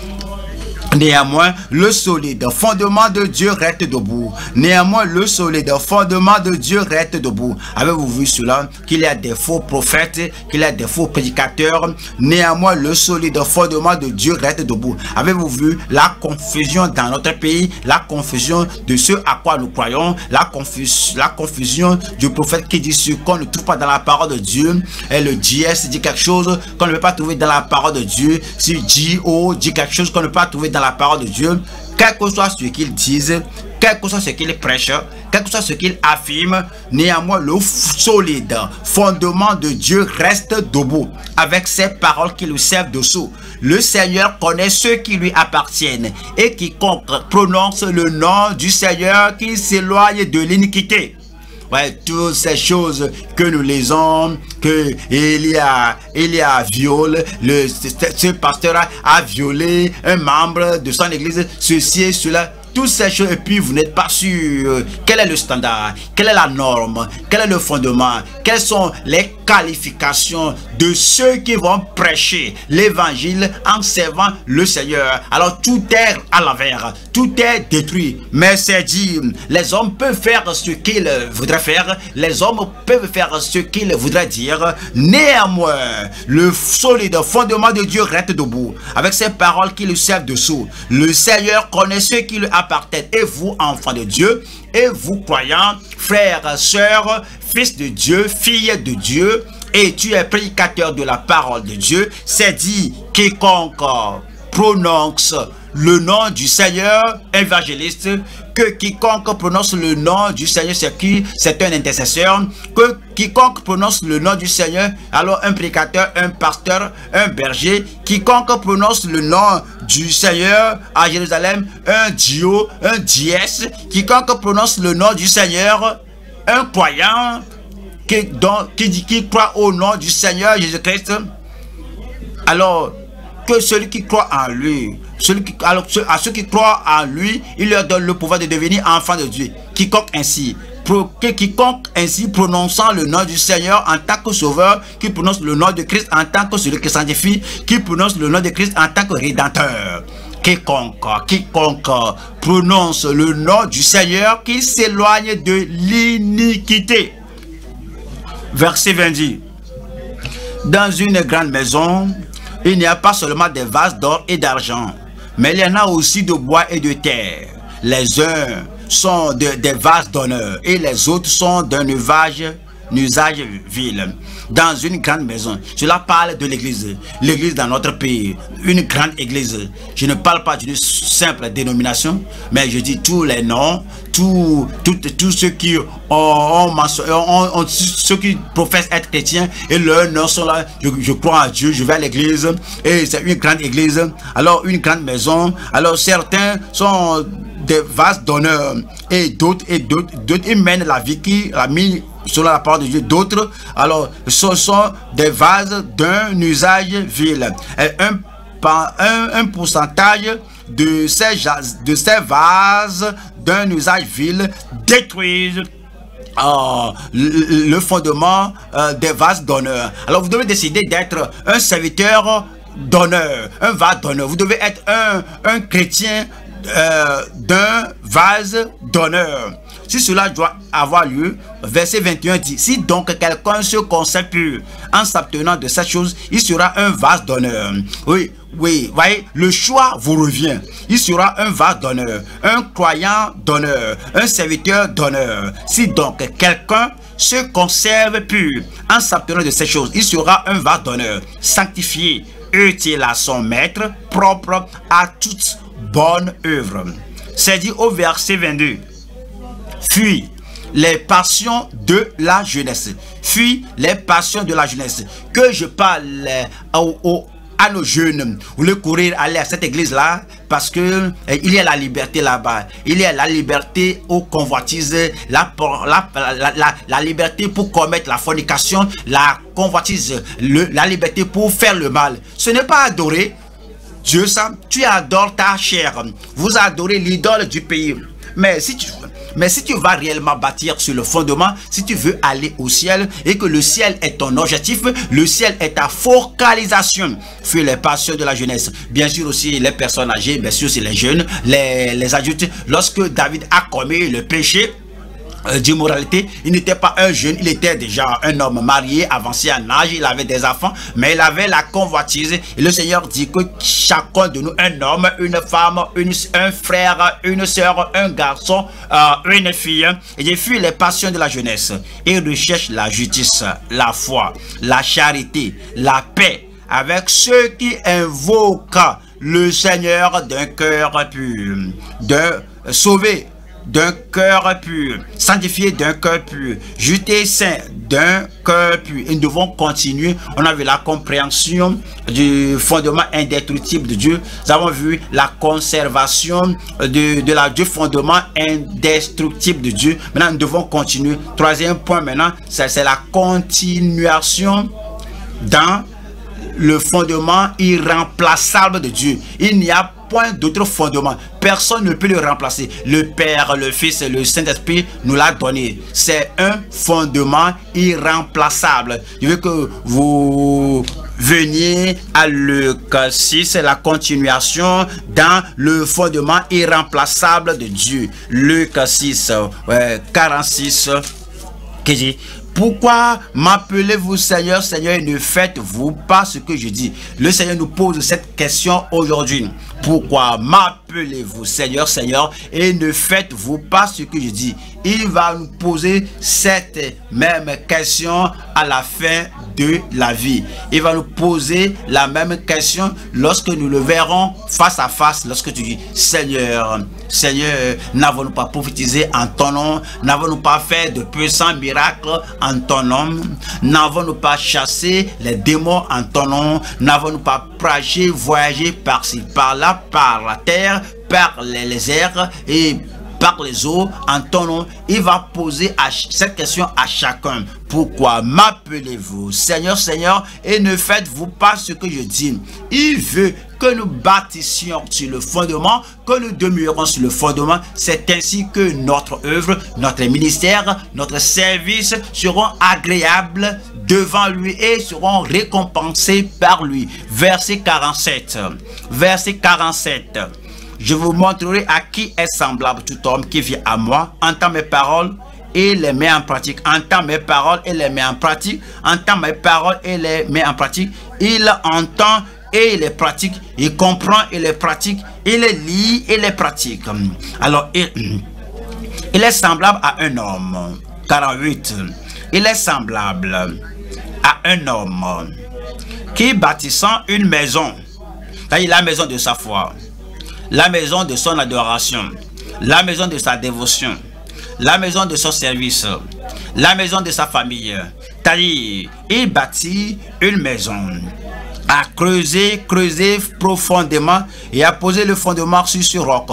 [SPEAKER 1] Néanmoins, le solide fondement de Dieu reste debout. Néanmoins, le solide fondement de Dieu reste debout. Avez-vous vu cela? Qu'il y a des faux prophètes, qu'il y a des faux prédicateurs. Néanmoins, le solide fondement de Dieu reste debout. Avez-vous vu la confusion dans notre pays? La confusion de ce à quoi nous croyons. La, confus la confusion du prophète qui dit ce qu'on ne trouve pas dans la parole de Dieu. Et le J S dit quelque chose qu'on ne peut pas trouver dans la parole de Dieu. Si J O dit quelque chose qu'on ne peut pas trouver dans la parole de Dieu, quel que soit ce qu'ils disent, quel que soit ce qu'ils prêchent, quel que soit ce qu'ils affirment, néanmoins le solide fondement de Dieu reste debout avec ses paroles qui lui servent de sceau. Le Seigneur connaît ceux qui lui appartiennent, et quiconque prononce le nom du Seigneur qui s'éloigne de l'iniquité. Ouais, toutes ces choses que nous lisons, que il y a, il y a viol, le, ce pasteur a, a violé un membre de son église, ceci et cela. Toutes ces choses, et puis vous n'êtes pas sûr quel est le standard, quelle est la norme, quel est le fondement, quelles sont les qualifications de ceux qui vont prêcher l'évangile en servant le Seigneur. Alors tout est à l'envers, tout est détruit. Mais c'est dit, les hommes peuvent faire ce qu'ils voudraient faire, les hommes peuvent faire ce qu'ils voudraient dire. Néanmoins, le solide fondement de Dieu reste debout, avec ses paroles qui lui servent de sceau. Le Seigneur connaît ceux qui lui appartiennent. Et vous, enfants de Dieu, et vous, croyants, frères, sœurs, fils de Dieu, filles de Dieu, et tu es prédicateur de la parole de Dieu, c'est dit, quiconque prononce le nom du Seigneur, évangéliste. Que quiconque prononce le nom du Seigneur, c'est qui? C'est un intercesseur. Que quiconque prononce le nom du Seigneur, alors un prédicateur, un pasteur, un berger. Quiconque prononce le nom du Seigneur à Jérusalem, un Dio, un dièse. Quiconque prononce le nom du Seigneur, un croyant qui, dont, qui, qui croit au nom du Seigneur Jésus-Christ. Alors, que celui qui croit en lui, celui qui, alors, à ceux qui croient en lui, il leur donne le pouvoir de devenir enfants de Dieu. Quiconque ainsi, pro, que quiconque ainsi prononçant le nom du Seigneur en tant que sauveur, qui prononce le nom de Christ en tant que celui qui sanctifie, qui prononce le nom de Christ en tant que rédempteur. Quiconque, quiconque prononce le nom du Seigneur, qui s'éloigne de l'iniquité. Verset vingt. Dans une grande maison, il n'y a pas seulement des vases d'or et d'argent, mais il y en a aussi de bois et de terre. Les uns sont de, des vases d'honneur et les autres sont d'un usage, usage vil. Dans une grande maison, cela parle de l'église. L'église dans notre pays, une grande église. Je ne parle pas d'une simple dénomination, mais je dis tous les noms, tous tout, tout ceux qui ont, ont, ont, ont ceux qui professent être chrétiens et leurs noms sont là. Je, je crois en Dieu, je vais à l'église et c'est une grande église. Alors une grande maison. Alors certains sont des vases d'honneur et d'autres et d'autres d'autres ils mènent la vie qui a mis selon la parole de Dieu. D'autres alors ce sont des vases d'un usage vil. Et un, un, un pourcentage de ces, de ces vases d'un usage vil détruisent euh, le, le fondement euh, des vases d'honneur. Alors vous devez décider d'être un serviteur d'honneur, un vase d'honneur. Vous devez être un, un chrétien Euh, d'un vase d'honneur. Si cela doit avoir lieu, verset vingt et un dit, si donc quelqu'un se conserve pur en s'abstenant de cette chose, il sera un vase d'honneur. Oui, oui, voyez, le choix vous revient. Il sera un vase d'honneur, un croyant d'honneur, un serviteur d'honneur. Si donc quelqu'un se conserve pur en s'abstenant de ces choses, il sera un vase d'honneur, sanctifié, utile à son maître, propre à toute bonne œuvre. C'est dit au verset vingt-deux. Fuis les passions de la jeunesse. Fuis les passions de la jeunesse. Que je parle au, au, à nos jeunes. Vous voulez courir, aller à cette église-là parce que eh, il y a la liberté là-bas. Il y a la liberté aux convoitises, la, la, la, la, la liberté pour commettre la fornication, la convoitise, le, la liberté pour faire le mal. Ce n'est pas adorer Dieu, ça, tu adores ta chair. Vous adorez l'idole du pays. Mais si tu mais si tu vas réellement bâtir sur le fondement, si tu veux aller au ciel et que le ciel est ton objectif, le ciel est ta focalisation. Fuis les passions de la jeunesse. Bien sûr aussi les personnes âgées, bien sûr c'est les jeunes, les, les adultes. Lorsque David a commis le péché d'immoralité, il n'était pas un jeune, il était déjà un homme marié, avancé en âge, il avait des enfants, mais il avait la convoitise. Et le Seigneur dit que chacun de nous, un homme, une femme, une, un frère, une soeur, un garçon, euh, une fille, il fuit les passions de la jeunesse et recherche la justice, la foi, la charité, la paix avec ceux qui invoquent le Seigneur d'un cœur pur, de sauver d'un cœur pur, sanctifié d'un cœur pur, juté saint d'un cœur pur. Et nous devons continuer. On a vu la compréhension du fondement indestructible de Dieu. Nous avons vu la conservation de, de la, du fondement indestructible de Dieu. Maintenant, nous devons continuer. Troisième point maintenant, c'est la continuation dans le fondement irremplaçable de Dieu. Il n'y a point d'autre fondement. Personne ne peut le remplacer. Le Père, le Fils et le Saint-Esprit nous l'a donné. C'est un fondement irremplaçable. Je veux que vous veniez à Luc six, la continuation dans le fondement irremplaçable de Dieu. Luc six, ouais, quarante-six, qui dit: pourquoi m'appelez-vous Seigneur, Seigneur, et ne faites-vous pas ce que je dis? Le Seigneur nous pose cette question aujourd'hui. Pourquoi m'appelez-vous Seigneur, Seigneur, et ne faites-vous pas ce que je dis? Il va nous poser cette même question à la fin de la vie. Il va nous poser la même question lorsque nous le verrons face à face, lorsque tu dis, Seigneur, Seigneur, n'avons-nous pas prophétisé en ton nom? N'avons-nous pas fait de puissants miracles en ton nom? N'avons-nous pas chassé les démons en ton nom? N'avons-nous pas prêché, voyagé par-ci, par-là, par la terre, par les, les airs et par les eaux en ton nom? Il va poser à, cette question à chacun. Pourquoi m'appelez-vous Seigneur, Seigneur, et ne faites-vous pas ce que je dis? Il veut que nous bâtissions sur le fondement, que nous demeurons sur le fondement. C'est ainsi que notre œuvre, notre ministère, notre service seront agréables devant lui et seront récompensés par lui. Verset quarante-sept. Verset quarante-sept. Je vous montrerai à qui est semblable tout homme qui vient à moi, entend mes paroles et les met en pratique. Entend mes paroles et les met en pratique. Entend mes paroles et les met en pratique. Il entend et il les pratique. Il comprend et les pratique. Il les lit et les pratique. Alors, il, il est semblable à un homme. quarante-huit. Il est semblable à un homme qui bâtissant une maison. C'est-à-dire la maison de sa foi, la maison de son adoration, la maison de sa dévotion, la maison de son service, la maison de sa famille. C'est-à-dire, il bâtit une maison, a creusé, creusé profondément et a posé le fondement sur ce roc.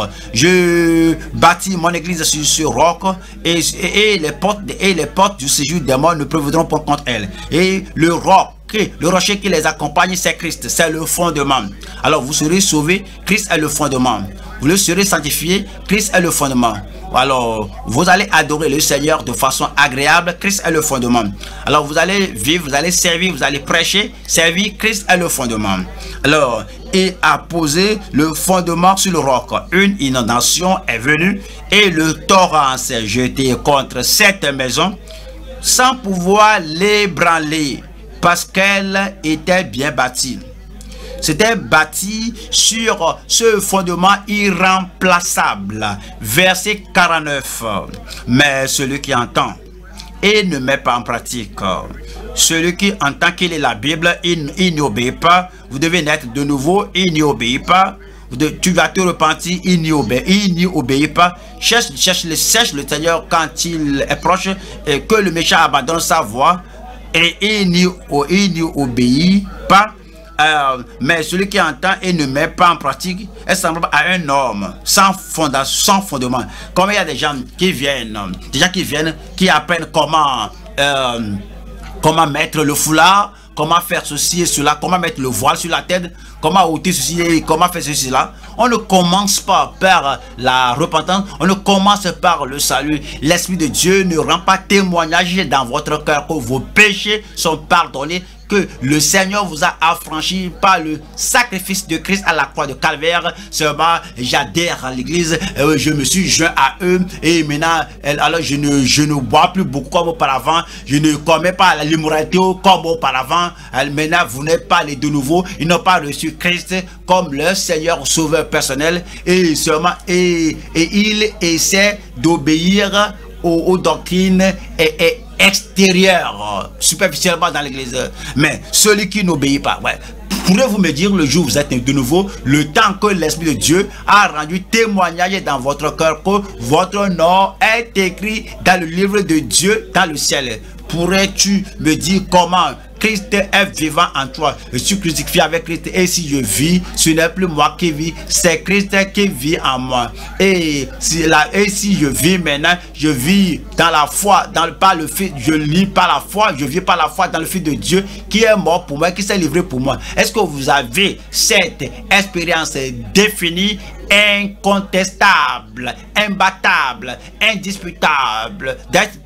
[SPEAKER 1] Je bâtis mon église sur ce roc et, et, et les portes et les portes du séjour des morts ne prévaudront pas contre elle. Et le roc, le rocher qui les accompagne, c'est Christ, c'est le fondement. Alors vous serez sauvés, Christ est le fondement. Vous le serez sanctifié, Christ est le fondement. Alors vous allez adorer le Seigneur de façon agréable, Christ est le fondement. Alors vous allez vivre, vous allez servir, vous allez prêcher, servir, Christ est le fondement. Alors il a posé le fondement sur le roc. Une inondation est venue et le torrent s'est jeté contre cette maison sans pouvoir l'ébranler, parce qu'elle était bien bâtie. C'était bâti sur ce fondement irremplaçable. Verset quarante-neuf. Mais celui qui entend et ne met pas en pratique, celui qui entend qu'il est la Bible, il, il n'y obéit pas. Vous devez naître de nouveau, il n'y obéit pas. Tu vas te repentir, il n'y obéit, il n'y obéit pas. Cherche, cherche, le, cherche le Seigneur quand il est proche et que le méchant abandonne sa voie. Et il n'y obéit pas. Euh, mais celui qui entend et ne met pas en pratique est semblable à un homme sans fondation, sans fondement. Comme il y a des gens qui viennent, des gens qui viennent, qui apprennent comment, euh, comment mettre le foulard, comment faire ceci et cela, comment mettre le voile sur la tête, comment ôter ceci et comment faire ceci et cela. On ne commence pas par la repentance, on ne commence par le salut. L'Esprit de Dieu ne rend pas témoignage dans votre cœur que vos péchés sont pardonnés, que le Seigneur vous a affranchi par le sacrifice de Christ à la croix de Calvaire. Seulement, j'adhère à l'église, euh, je me suis joint à eux et maintenant, alors je ne, je ne bois plus beaucoup comme auparavant, je ne commets pas l'immoralité comme auparavant. Alors, maintenant, vous n'êtes pas les de nouveau, ils n'ont pas reçu Christ comme leur Seigneur sauveur personnel et seulement, et, et ils essaient d'obéir aux, aux doctrines et, et extérieur, superficiellement dans l'église. Mais celui qui n'obéit pas, ouais, pourrez-vous me dire le jour où vous êtes de nouveau, le temps que l'Esprit de Dieu a rendu témoignage dans votre cœur que votre nom est écrit dans le livre de Dieu dans le ciel? Pourrais-tu me dire comment Christ est vivant en toi? Je suis crucifié avec Christ et si je vis, ce n'est plus moi qui vis, c'est Christ qui vit en moi. Et si, la, et si je vis maintenant, je vis dans la foi, dans le, par le Fils, je lis par la foi, je vis par la foi dans le Fils de Dieu qui est mort pour moi, qui s'est livré pour moi. Est-ce que vous avez cette expérience définie, incontestable, imbattable, indisputable, d'être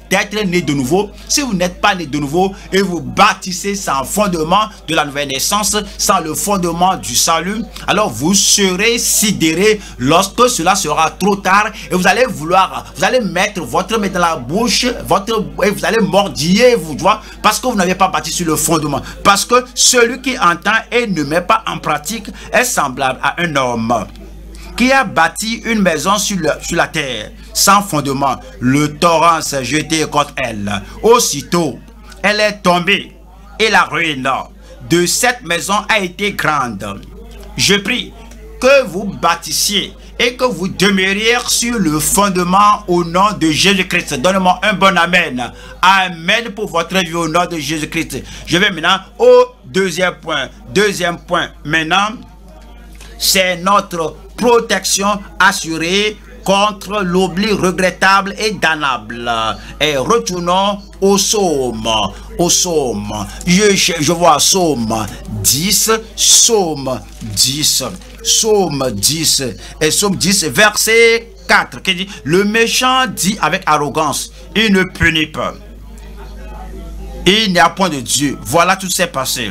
[SPEAKER 1] d'être né de nouveau, si vous n'êtes pas né de nouveau et vous bâtissez sans fondement de la nouvelle naissance, sans le fondement du salut, alors vous serez sidérés lorsque cela sera trop tard et vous allez vouloir, vous allez mettre votre main dans la bouche, votre, et vous allez mordiller vous doigts parce que vous n'avez pas bâti sur le fondement. Parce que celui qui entend et ne met pas en pratique est semblable à un homme qui a bâti une maison sur, le, sur la terre, sans fondement. Le torrent s'est jeté contre elle. Aussitôt, elle est tombée, et la ruine de cette maison a été grande. Je prie que vous bâtissiez et que vous demeuriez sur le fondement au nom de Jésus-Christ. Donne-moi un bon amen. Amen pour votre vie au nom de Jésus-Christ. Je vais maintenant au deuxième point. Deuxième point, maintenant, c'est notre protection assurée contre l'oubli regrettable et damnable. Et retournons au psaume. Au psaume. Je, je vois psaume dix. Psaume dix. Psaume dix. Et psaume dix, verset quatre. Qui dit, le méchant dit avec arrogance, il ne punit pas. Il n'y a point de Dieu. Voilà toutes ces pensées.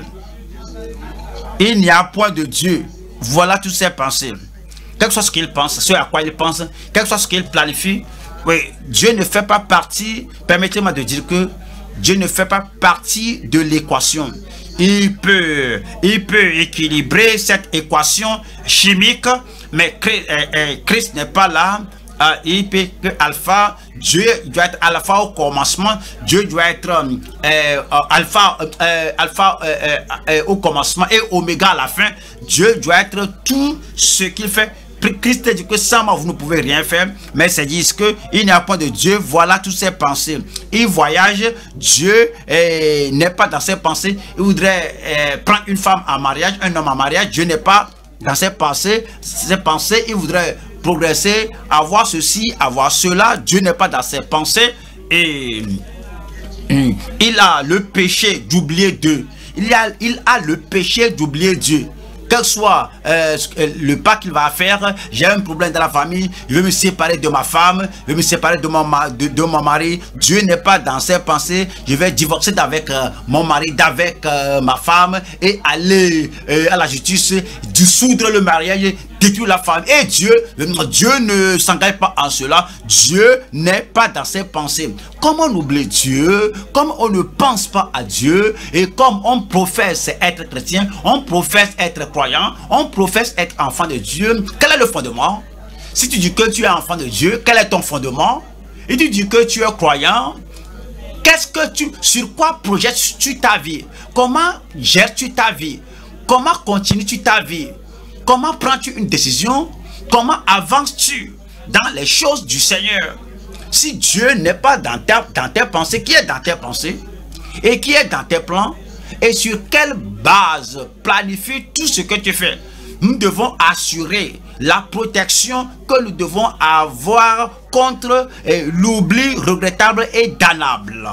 [SPEAKER 1] Il n'y a point de Dieu. Voilà toutes ces pensées. Quel que soit ce qu'il pense, ce à quoi il pense, quel que soit ce qu'il planifie, oui, Dieu ne fait pas partie, permettez-moi de dire que Dieu ne fait pas partie de l'équation. Il peut, il peut équilibrer cette équation chimique, mais Christ, euh, Christ n'est pas là. Euh, il peut que alpha, Dieu doit être alpha au commencement, Dieu doit être euh, euh, alpha, euh, alpha euh, euh, euh, au commencement et oméga à la fin. Dieu doit être tout ce qu'il fait. Christ dit que sans moi vous ne pouvez rien faire, mais c'est dit que il n'y a pas de Dieu. Voilà toutes ses pensées. Il voyage, Dieu eh, n'est pas dans ses pensées. Il voudrait eh, prendre une femme en mariage, un homme en mariage. Dieu n'est pas dans ses pensées. Ses pensées, il voudrait progresser, avoir ceci, avoir cela. Dieu n'est pas dans ses pensées et hum, il a le péché d'oublier Dieu. Il a, il a le péché d'oublier Dieu. Quel soit euh, le pas qu'il va faire, j'ai un problème dans la famille, je veux me séparer de ma femme, je veux me séparer de mon, de, de mon mari. Dieu n'est pas dans ses pensées. Je vais divorcer d'avec euh, mon mari, d'avec euh, ma femme et aller euh, à la justice, dissoudre le mariage, détruire la femme. Et Dieu, Dieu ne s'engage pas en cela. Dieu n'est pas dans ses pensées. Comme on oublie Dieu, comme on ne pense pas à Dieu, et comme on professe être chrétien, on professe être croyant, on professe être enfant de Dieu, quel est le fondement? Si tu dis que tu es enfant de Dieu, quel est ton fondement? Et tu dis que tu es croyant, qu'est-ce que tu, sur quoi projettes-tu ta vie? Comment gères-tu ta vie? Comment continues-tu ta vie? Comment prends-tu une décision? Comment avances-tu dans les choses du Seigneur? Si Dieu n'est pas dans, ta, dans tes pensées, qui est dans tes pensées? Et qui est dans tes plans? Et sur quelle base planifie tout ce que tu fais? Nous devons assurer la protection que nous devons avoir contre eh, l'oubli regrettable et damnable.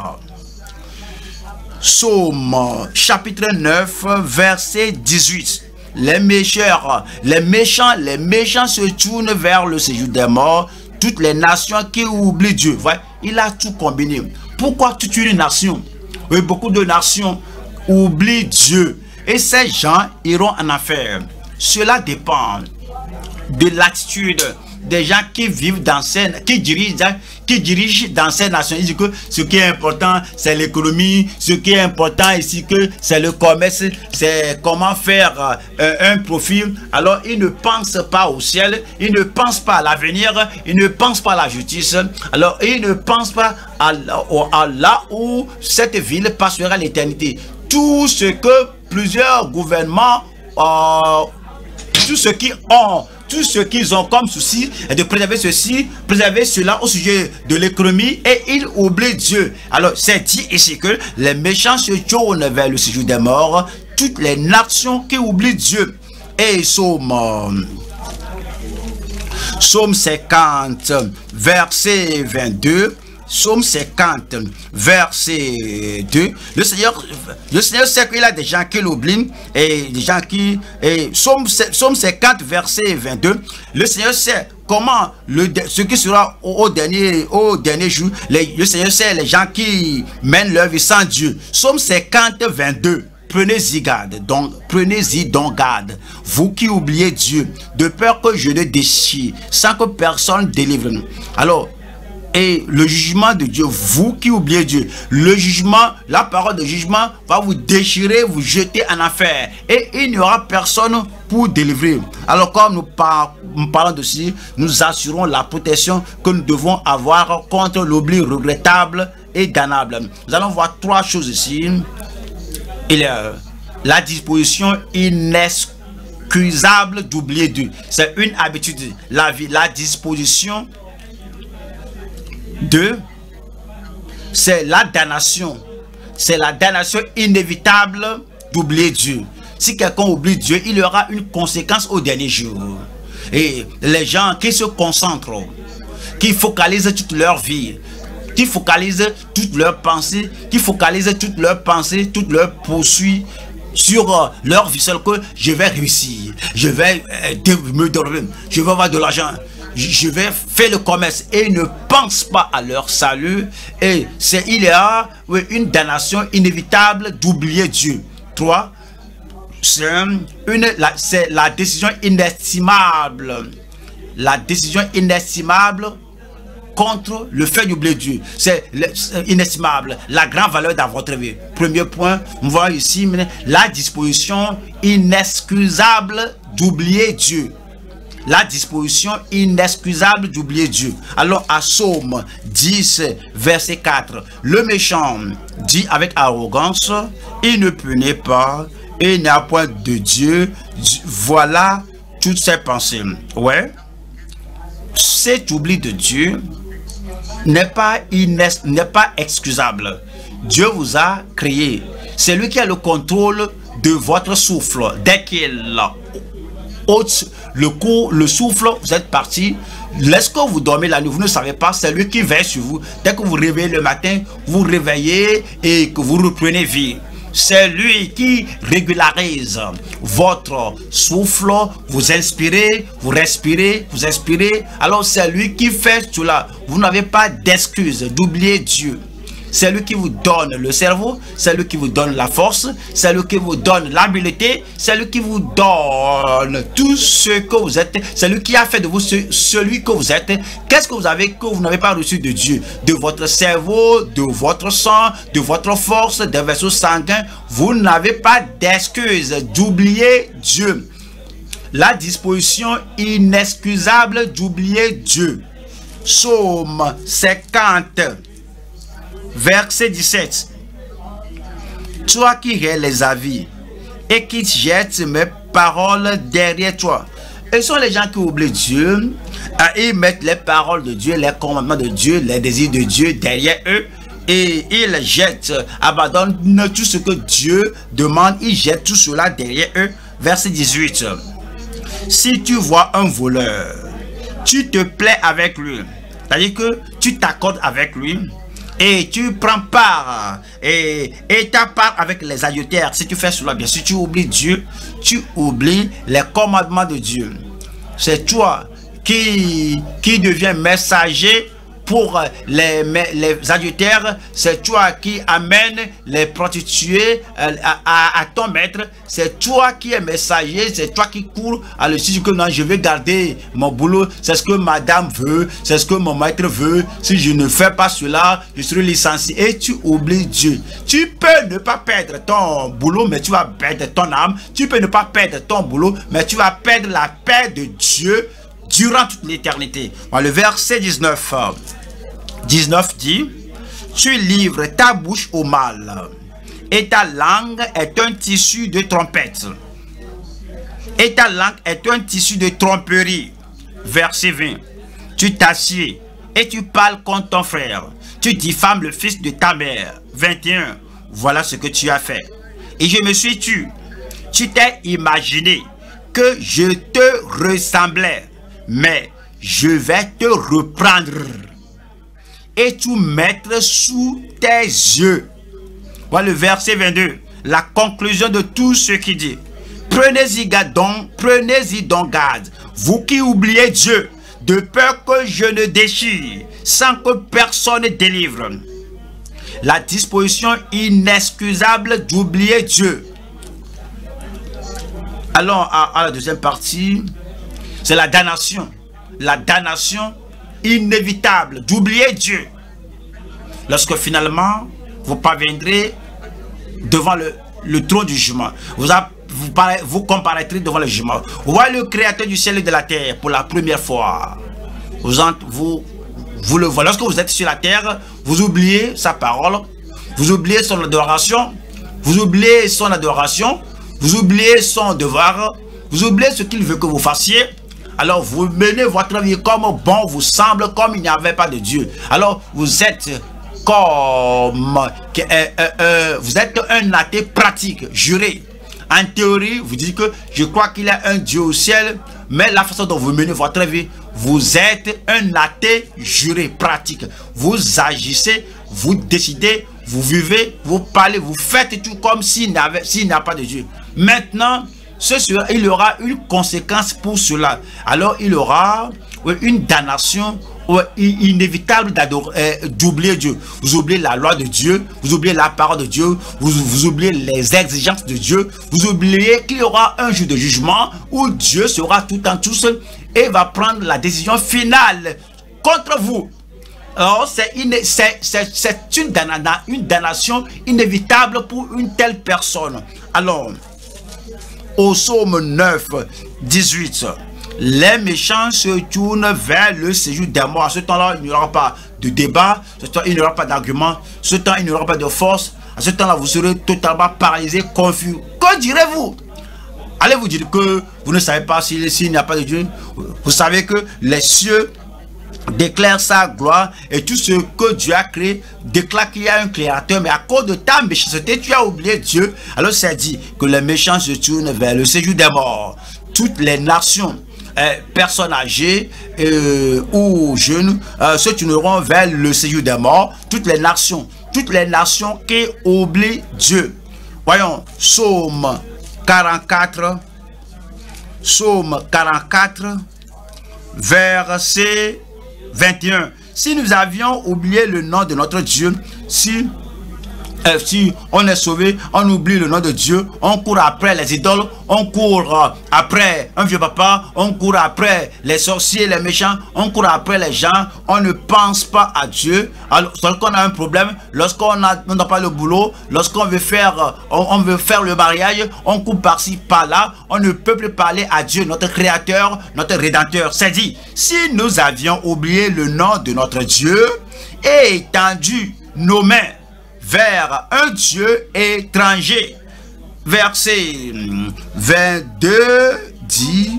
[SPEAKER 1] Psaume chapitre neuf, verset dix-huit. Les méchants, les méchants, les méchants se tournent vers le séjour des morts. Toutes les nations qui oublient Dieu. Ouais, il a tout combiné. Pourquoi toute une nation? Oui, beaucoup de nations oublient Dieu. Et ces gens iront en affaire. Cela dépend de l'attitude des gens qui vivent dans ces, qui dirigent, qui dirigent dans ces nations. Ils disent que ce qui est important, c'est l'économie. Ce qui est important ici, que c'est le commerce, c'est comment faire euh, un profit. Alors, ils ne pensent pas au ciel, ils ne pensent pas à l'avenir, ils ne pensent pas à la justice. Alors, ils ne pensent pas à, à, à là où cette ville passera l'éternité. Tout ce que plusieurs gouvernements, euh, tout ce qui ont tout ce qu'ils ont comme souci est de préserver ceci, préserver cela au sujet de l'économie, et ils oublient Dieu. Alors c'est dit ici que les méchants se tournent vers le séjour des morts, toutes les nations qui oublient Dieu. Et Psaume, Psaume cinquante, verset vingt-deux, Psaume cinquante, verset deux. Le Seigneur, le Seigneur sait qu'il y a des gens qui l'oublient et des gens qui... Et Psaume, Psaume cinquante, verset vingt-deux. Le Seigneur sait comment le, ce qui sera au, au, dernier, au dernier jour. Les, le Seigneur sait les gens qui mènent leur vie sans Dieu. Psaume cinquante, vingt-deux. Prenez-y garde, donc prenez-y donc garde, vous qui oubliez Dieu, de peur que je ne déchire, sans que personne délivre. Alors, et le jugement de Dieu, vous qui oubliez Dieu, le jugement, la parole de jugement va vous déchirer, vous jeter en enfer, et il n'y aura personne pour délivrer. Alors, comme nous, par, nous parlons de ceci, nous assurons la protection que nous devons avoir contre l'oubli regrettable et damnable. Nous allons voir trois choses ici. Il y a la disposition inexcusable d'oublier Dieu. C'est une habitude. La vie, la disposition de, c'est la damnation. C'est la damnation inévitable d'oublier Dieu. Si quelqu'un oublie Dieu, il y aura une conséquence au dernier jour. Et les gens qui se concentrent, qui focalisent toute leur vie, qui focalisent toutes leurs pensées, qui focalisent toutes leurs pensées, toutes leurs poursuites sur euh, leur vie seule, que je vais réussir, je vais euh, me donner, je vais avoir de l'argent, je, je vais faire le commerce, et ils ne pensent pas à leur salut. Et c'est il y a oui, une damnation inévitable d'oublier Dieu. Trois, c'est une la, c'est la décision inestimable, la décision inestimable contre le fait d'oublier Dieu. C'est inestimable, la grande valeur dans votre vie. Premier point, on voit ici la disposition inexcusable d'oublier Dieu. La disposition inexcusable d'oublier Dieu. Alors à Psaume dix, verset quatre, le méchant dit avec arrogance, il ne punit pas, et il n'y a point de Dieu. Voilà toutes ses pensées. Ouais, cet oubli de Dieu n'est pas, n'est pas excusable. Dieu vous a créé. C'est lui qui a le contrôle de votre souffle. Dès qu'il ôte le coup, le souffle, vous êtes parti. Lorsque vous dormez la nuit, vous ne savez pas, c'est lui qui veille sur vous. Dès que vous réveillez le matin, vous réveillez et que vous reprenez vie. C'est lui qui régularise votre souffle, vous inspirez, vous respirez, vous expirez. Alors c'est lui qui fait cela. Vous n'avez pas d'excuse d'oublier Dieu. C'est lui qui vous donne le cerveau, c'est lui qui vous donne la force, c'est lui qui vous donne l'habileté, c'est lui qui vous donne tout ce que vous êtes, c'est lui qui a fait de vous ce, celui que vous êtes. Qu'est-ce que vous avez que vous n'avez pas reçu de Dieu? De votre cerveau, de votre sang, de votre force, des vaisseaux sanguins. Vous n'avez pas d'excuse d'oublier Dieu. La disposition inexcusable d'oublier Dieu. Psaume cinquante. Verset dix-sept. Toi qui hais les avis et qui jettes mes paroles derrière toi. Et sont les gens qui oublient Dieu, ils mettent les paroles de Dieu, les commandements de Dieu, les désirs de Dieu derrière eux, et ils jettent, abandonnent tout ce que Dieu demande, ils jettent tout cela derrière eux. Verset dix-huit. Si tu vois un voleur, tu te plais avec lui, c'est-à-dire que tu t'accordes avec lui, et tu prends part, et, et ta part avec les adultères. Si tu fais cela, bien sûr, tu oublies Dieu, tu oublies les commandements de Dieu. C'est toi qui, qui deviens messager pour les, les adultères. C'est toi qui amène les prostituées à, à, à ton maître. C'est toi qui es messager, c'est toi qui cours à le sujet que non, je vais garder mon boulot. C'est ce que madame veut, c'est ce que mon maître veut. Si je ne fais pas cela, je serai licencié. Et tu oublies Dieu. Tu peux ne pas perdre ton boulot, mais tu vas perdre ton âme. Tu peux ne pas perdre ton boulot, mais tu vas perdre la paix de Dieu durant toute l'éternité. Le verset dix-neuf. dix-neuf dit, tu livres ta bouche au mal, et ta langue est un tissu de trompette. Et ta langue est un tissu de tromperie. Verset vingt. Tu t'assieds et tu parles contre ton frère. Tu diffames le fils de ta mère. vingt et un. Voilà ce que tu as fait. Et je me suis tu. Tu t'es imaginé que je te ressemblais, mais je vais te reprendre. et tout mettre sous tes yeux. Voilà le verset vingt-deux. La conclusion de tout ce qu'il dit. Prenez-y donc, prenez-y donc garde, vous qui oubliez Dieu, de peur que je ne déchire, sans que personne ne délivre. La disposition inexcusable d'oublier Dieu. Allons à, à la deuxième partie, c'est la damnation. La damnation inévitable d'oublier Dieu. Lorsque finalement, vous parviendrez devant le, le trône du jugement, vous, a, vous, vous comparaîtrez devant le jugement. Voyez le créateur du ciel et de la terre pour la première fois. Vous, vous, vous le voyez. Lorsque vous êtes sur la terre, vous oubliez sa parole, vous oubliez son adoration, vous oubliez son adoration, vous oubliez son devoir, vous oubliez ce qu'il veut que vous fassiez. Alors vous menez votre vie comme bon vous semble, comme il n'y avait pas de Dieu. Alors vous êtes comme euh, euh, euh, vous êtes un athée pratique, juré. En théorie, vous dites que je crois qu'il y a un Dieu au ciel, mais la façon dont vous menez votre vie, vous êtes un athée juré, pratique. Vous agissez, vous décidez, vous vivez, vous parlez, vous faites tout comme s'il n'y avait, s'il n'y a pas de Dieu. Maintenant, ce sera, il y aura une conséquence pour cela. Alors, il y aura une damnation inévitable d'oublier Dieu. Vous oubliez la loi de Dieu, vous oubliez la parole de Dieu, vous, vous oubliez les exigences de Dieu, vous oubliez qu'il y aura un jour de jugement où Dieu sera tout en tous et va prendre la décision finale contre vous. Alors, c'est une, une, damna, une damnation inévitable pour une telle personne. Alors, au psaume neuf, dix-huit, les méchants se tournent vers le séjour des morts. À ce temps-là, il n'y aura pas de débat, à ce temps, il n'y aura pas d'argument, à ce temps, il n'y aura pas de force. À ce temps-là, vous serez totalement paralysé, confus. Que direz-vous? Allez vous dire que vous ne savez pas s'il s'il n'y a pas de Dieu. Vous savez que les cieux déclarent sa gloire et tout ce que Dieu a créé déclare qu'il y a un créateur, mais à cause de ta méchanceté, tu as oublié Dieu. Alors c'est dit que les méchants se tournent vers le séjour des morts. Toutes les nations, euh, personnes âgées euh, ou jeunes, euh, se tourneront vers le séjour des morts. Toutes les nations, toutes les nations qui oublient Dieu. Voyons, psaume quarante-quatre, psaume quarante-quatre, verset vingt et un. Si nous avions oublié le nom de notre Dieu, si, euh, si on est sauvé, on oublie le nom de Dieu, on court après les idoles, on court euh, après un vieux papa, on court après les sorciers, les méchants, on court après les gens, on ne pense pas à Dieu. Alors, lorsqu'on a un problème, lorsqu'on n'a pas le boulot, lorsqu'on veut faire, on, on veut faire le mariage, on court par-ci, par-là, on ne peut plus parler à Dieu, notre créateur, notre rédempteur. C'est dit, si nous avions oublié le nom de notre Dieu et étendu nos mains vers un Dieu étranger. Verset vingt-deux dit,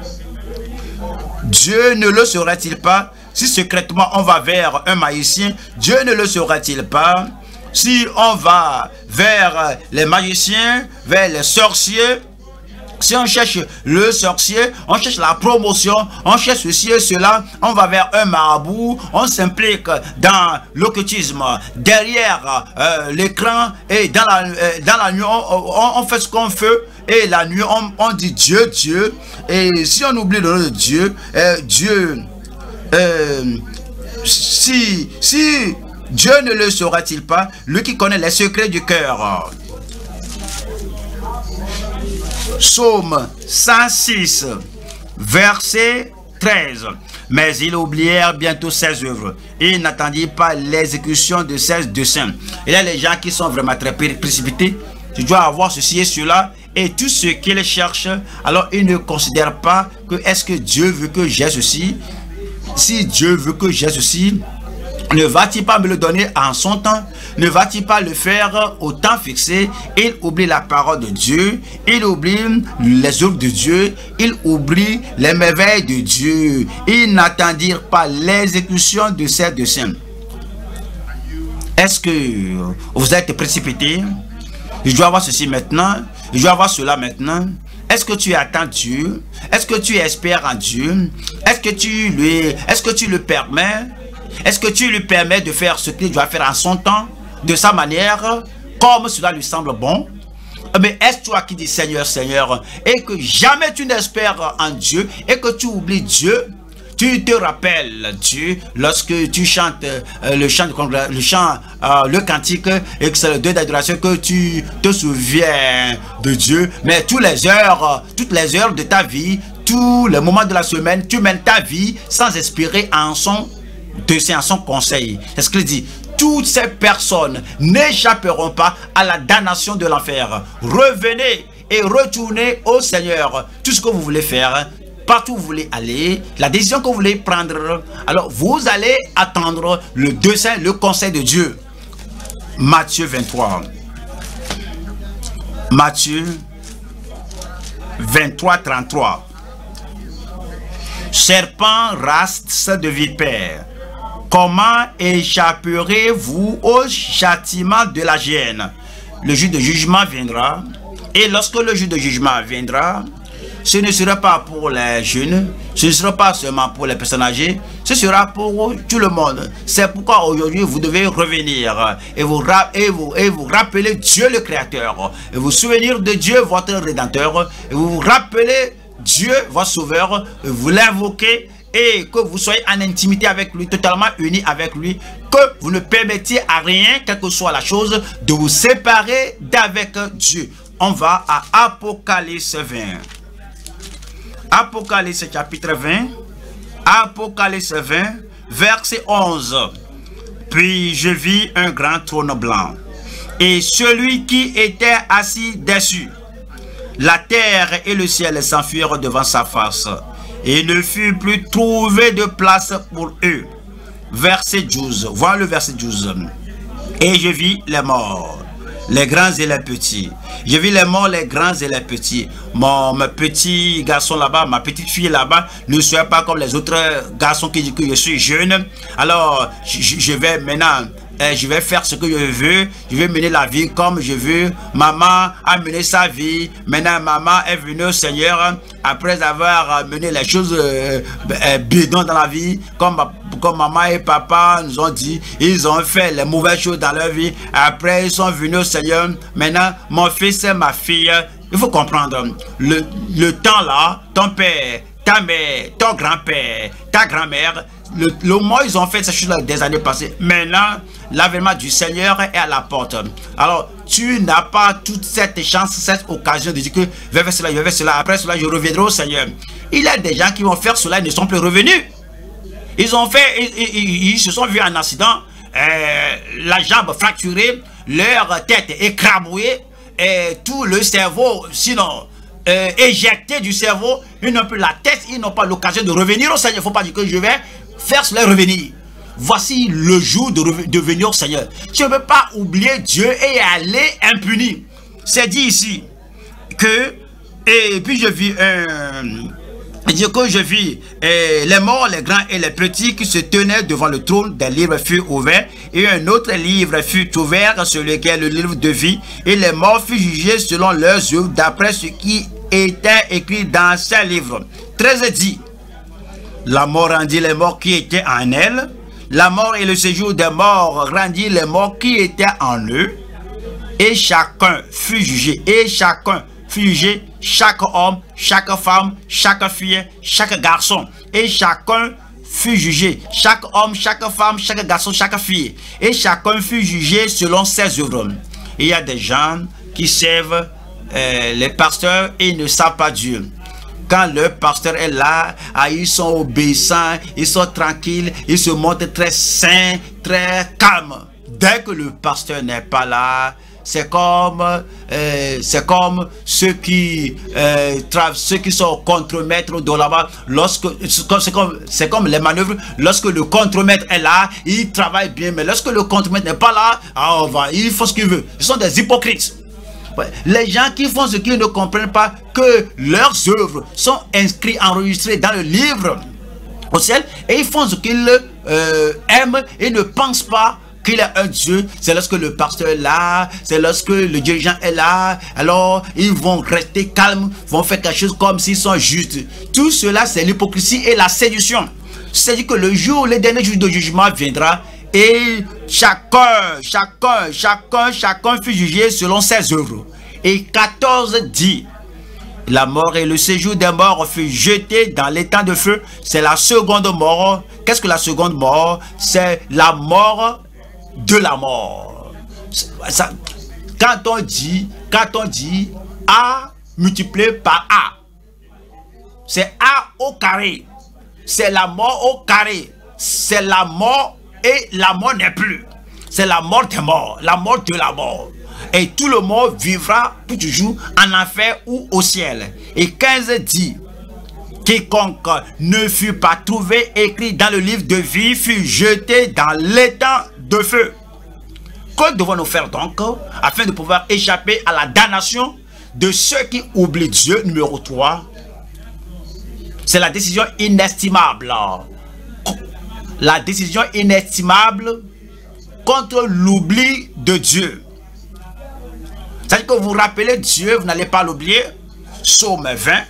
[SPEAKER 1] Dieu ne le saurait-il pas si secrètement on va vers un magicien? Dieu ne le saurait-il pas si on va vers les magiciens, vers les sorciers? Si on cherche le sorcier, on cherche la promotion, on cherche ceci et cela, on va vers un marabout, on s'implique dans l'occultisme, derrière euh, l'écran et dans la, euh, dans la nuit, on, on, on fait ce qu'on fait et la nuit, on, on dit Dieu, Dieu. Et si on oublie le nom de Dieu, euh, Dieu, euh, si, si Dieu ne le saurait-il pas, lui qui connaît les secrets du cœur. Psaume cent six, verset treize. Mais ils oublièrent bientôt ses œuvres. Ils n'attendirent pas l'exécution de ses desseins. Il y a les gens qui sont vraiment très précipités. Tu dois avoir ceci et cela. Et tout ce qu'ils cherchent, alors ils ne considèrent pas que est-ce que Dieu veut que j'ai ceci. Si Dieu veut que j'ai ceci, ne va-t-il pas me le donner en son temps? Ne va-t-il pas le faire au temps fixé? Il oublie la parole de Dieu, il oublie les œuvres de Dieu, il oublie les merveilles de Dieu. Ils n'attendirent pas l'exécution de ses desseins. Est-ce que vous êtes précipité? Je dois avoir ceci maintenant, je dois avoir cela maintenant. Est-ce que tu attends Dieu? Est-ce que tu espères en Dieu? Est-ce que tu lui, est-ce que tu le permets? Est-ce que tu lui permets de faire ce qu'il doit faire en son temps, de sa manière, comme cela lui semble bon? Mais est-ce toi qui dis Seigneur, Seigneur, et que jamais tu n'espères en Dieu, et que tu oublies Dieu? Tu te rappelles Dieu lorsque tu chantes euh, le chant, le, chant euh, le cantique, et que c'est le deuil d'adoration, que tu te souviens de Dieu. Mais toutes les heures, toutes les heures de ta vie, tous les moments de la semaine, tu mènes ta vie sans espérer en son dessein, en son conseil. C'est ce qu'il dit. Toutes ces personnes n'échapperont pas à la damnation de l'enfer. Revenez et retournez au Seigneur. Tout ce que vous voulez faire, partout où vous voulez aller, la décision que vous voulez prendre, alors vous allez attendre le dessein, le conseil de Dieu. Matthieu vingt-trois. Matthieu vingt-trois, trente-trois. Serpent, race de vipère, comment échapperez-vous au châtiment de la géhenne? Le jour de jugement viendra, et lorsque le jour de jugement viendra, ce ne sera pas pour les jeunes, ce ne sera pas seulement pour les personnes âgées, ce sera pour tout le monde. C'est pourquoi aujourd'hui vous devez revenir et vous, et, vous, et vous rappeler Dieu le Créateur, et vous souvenir de Dieu votre Rédempteur, et vous vous rappelez Dieu votre Sauveur, et vous l'invoquez, et que vous soyez en intimité avec lui, totalement unis avec lui, que vous ne permettiez à rien, quelle que soit la chose, de vous séparer d'avec Dieu. On va à Apocalypse vingt. Apocalypse chapitre vingt, Apocalypse vingt, verset onze. Puis je vis un grand trône blanc, et celui qui était assis dessus. La terre et le ciel s'enfuirent devant sa face, et il ne fut plus trouvé de place pour eux. Verset douze, voilà le verset douze. Et je vis les morts, les grands et les petits. Je vis les morts, les grands et les petits. Mon, mon petit garçon là-bas, ma petite fille là-bas, ne soyez pas comme les autres garçons qui disent que je suis jeune. Alors, je, je vais maintenant, eh, je vais faire ce que je veux. Je vais mener la vie comme je veux. Maman a mené sa vie. Maintenant, maman est venue au Seigneur après avoir mené les choses euh, euh, bidons dans la vie, comme comme maman et papa nous ont dit, ils ont fait les mauvaises choses dans leur vie. Après, ils sont venus au Seigneur. Maintenant, mon fils et ma fille, il faut comprendre, le, le temps là, ton père, ta mère, ton grand-père, ta grand-mère, le, le moment ils ont fait ces choses-là des années passées. Maintenant, l'avènement du Seigneur est à la porte. Alors, tu n'as pas toute cette chance, cette occasion de dire que je vais faire cela, je vais faire cela, après cela, je reviendrai au Seigneur. Il y a des gens qui vont faire cela et ne sont plus revenus. Ils ont fait, ils, ils, ils se sont vus en accident, euh, la jambe fracturée, leur tête écrabouillée, et tout le cerveau, sinon euh, éjecté du cerveau, ils n'ont plus la tête, ils n'ont pas l'occasion de revenir au Seigneur. Il ne faut pas dire que je vais faire cela revenir. Voici le jour de, de venir au Seigneur. Tu ne peux pas oublier Dieu et aller impuni. C'est dit ici que, et puis je vis un... Dire que je vis eh, les morts, les grands et les petits qui se tenaient devant le trône, des livres furent ouverts, et un autre livre fut ouvert sur lequel le livre de vie, et les morts furent jugés selon leurs œuvres, d'après ce qui était écrit dans ces livres. treize dit, la mort rendit les morts qui étaient en elle, la mort et le séjour des morts rendit les morts qui étaient en eux, et chacun fut jugé, et chacun fut jugé, chaque homme, chaque femme, chaque fille, chaque garçon, et chacun fut jugé, chaque homme, chaque femme, chaque garçon, chaque fille, et chacun fut jugé selon ses œuvres. Il y a des gens qui servent euh, les pasteurs et ils ne savent pas Dieu. Quand le pasteur est là, ah, ils sont obéissants, ils sont tranquilles, ils se montrent très sains, très calmes. Dès que le pasteur n'est pas là, c'est comme, euh, c'est comme ceux qui, euh, ceux qui sont contremaîtres de là-bas. Lorsque, c'est comme, c'est comme les manœuvres. Lorsque le contremaître est là, il travaille bien. Mais lorsque le contremaître n'est pas là, ah, on va, il faut ce qu'il veut. Ils sont des hypocrites. Les gens qui font ce qu'ils ne comprennent pas, que leurs œuvres sont inscrites, enregistrées dans le livre au ciel, et ils font ce qu'ils euh, aiment et ne pensent pas qu'il a un Dieu. C'est lorsque le pasteur est là, c'est lorsque le dirigeant est là, alors ils vont rester calmes, vont faire quelque chose comme s'ils sont justes. Tout cela, c'est l'hypocrisie et la séduction. C'est-à-dire que le jour, le dernier jour de jugement viendra et chacun, chacun, chacun, chacun fut jugé selon ses œuvres. Et quatorze dit, la mort et le séjour des morts fut jeté dans l'étang de feu. C'est la seconde mort. Qu'est-ce que la seconde mort? C'est la mort de la mort. Ça, quand on dit, quand on dit A multiplié par A, c'est A au carré. C'est la mort au carré. C'est la mort et la mort n'est plus. C'est la mort des morts, la mort de la mort. Et tout le monde vivra pour toujours en enfer ou au ciel. Et quinze dit, quiconque ne fut pas trouvé écrit dans le livre de vie fut jeté dans l'étang de feu. Que devons-nous faire donc afin de pouvoir échapper à la damnation de ceux qui oublient Dieu? Numéro trois, c'est la décision inestimable. La décision inestimable contre l'oubli de Dieu. C'est-à-dire que vous vous rappelez Dieu, vous n'allez pas l'oublier. Psaume vingt.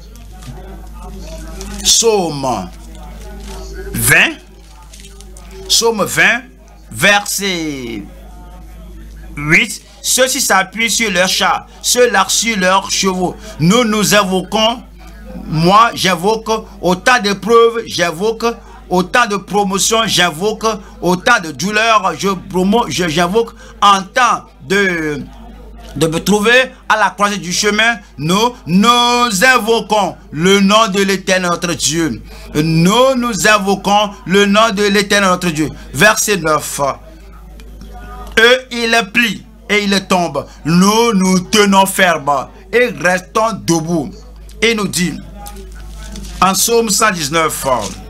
[SPEAKER 1] Psaume vingt. Psaume vingt, verset huit. Ceux-ci s'appuient sur leurs chars, ceux-là sur leurs chevaux. Nous nous invoquons, moi j'invoque autant d'épreuves, j'invoque autant de promotion, j'invoque autant de douleurs, je promo, j'invoque en temps de, de me trouver à la croisée du chemin. Nous, nous invoquons le nom de l'Éternel notre Dieu. Nous, nous invoquons le nom de l'Éternel notre Dieu. Verset neuf. Eux, ils plient et ils tombent. Nous, nous tenons ferme et restons debout. Et nous dit, en Psaume cent dix-neuf,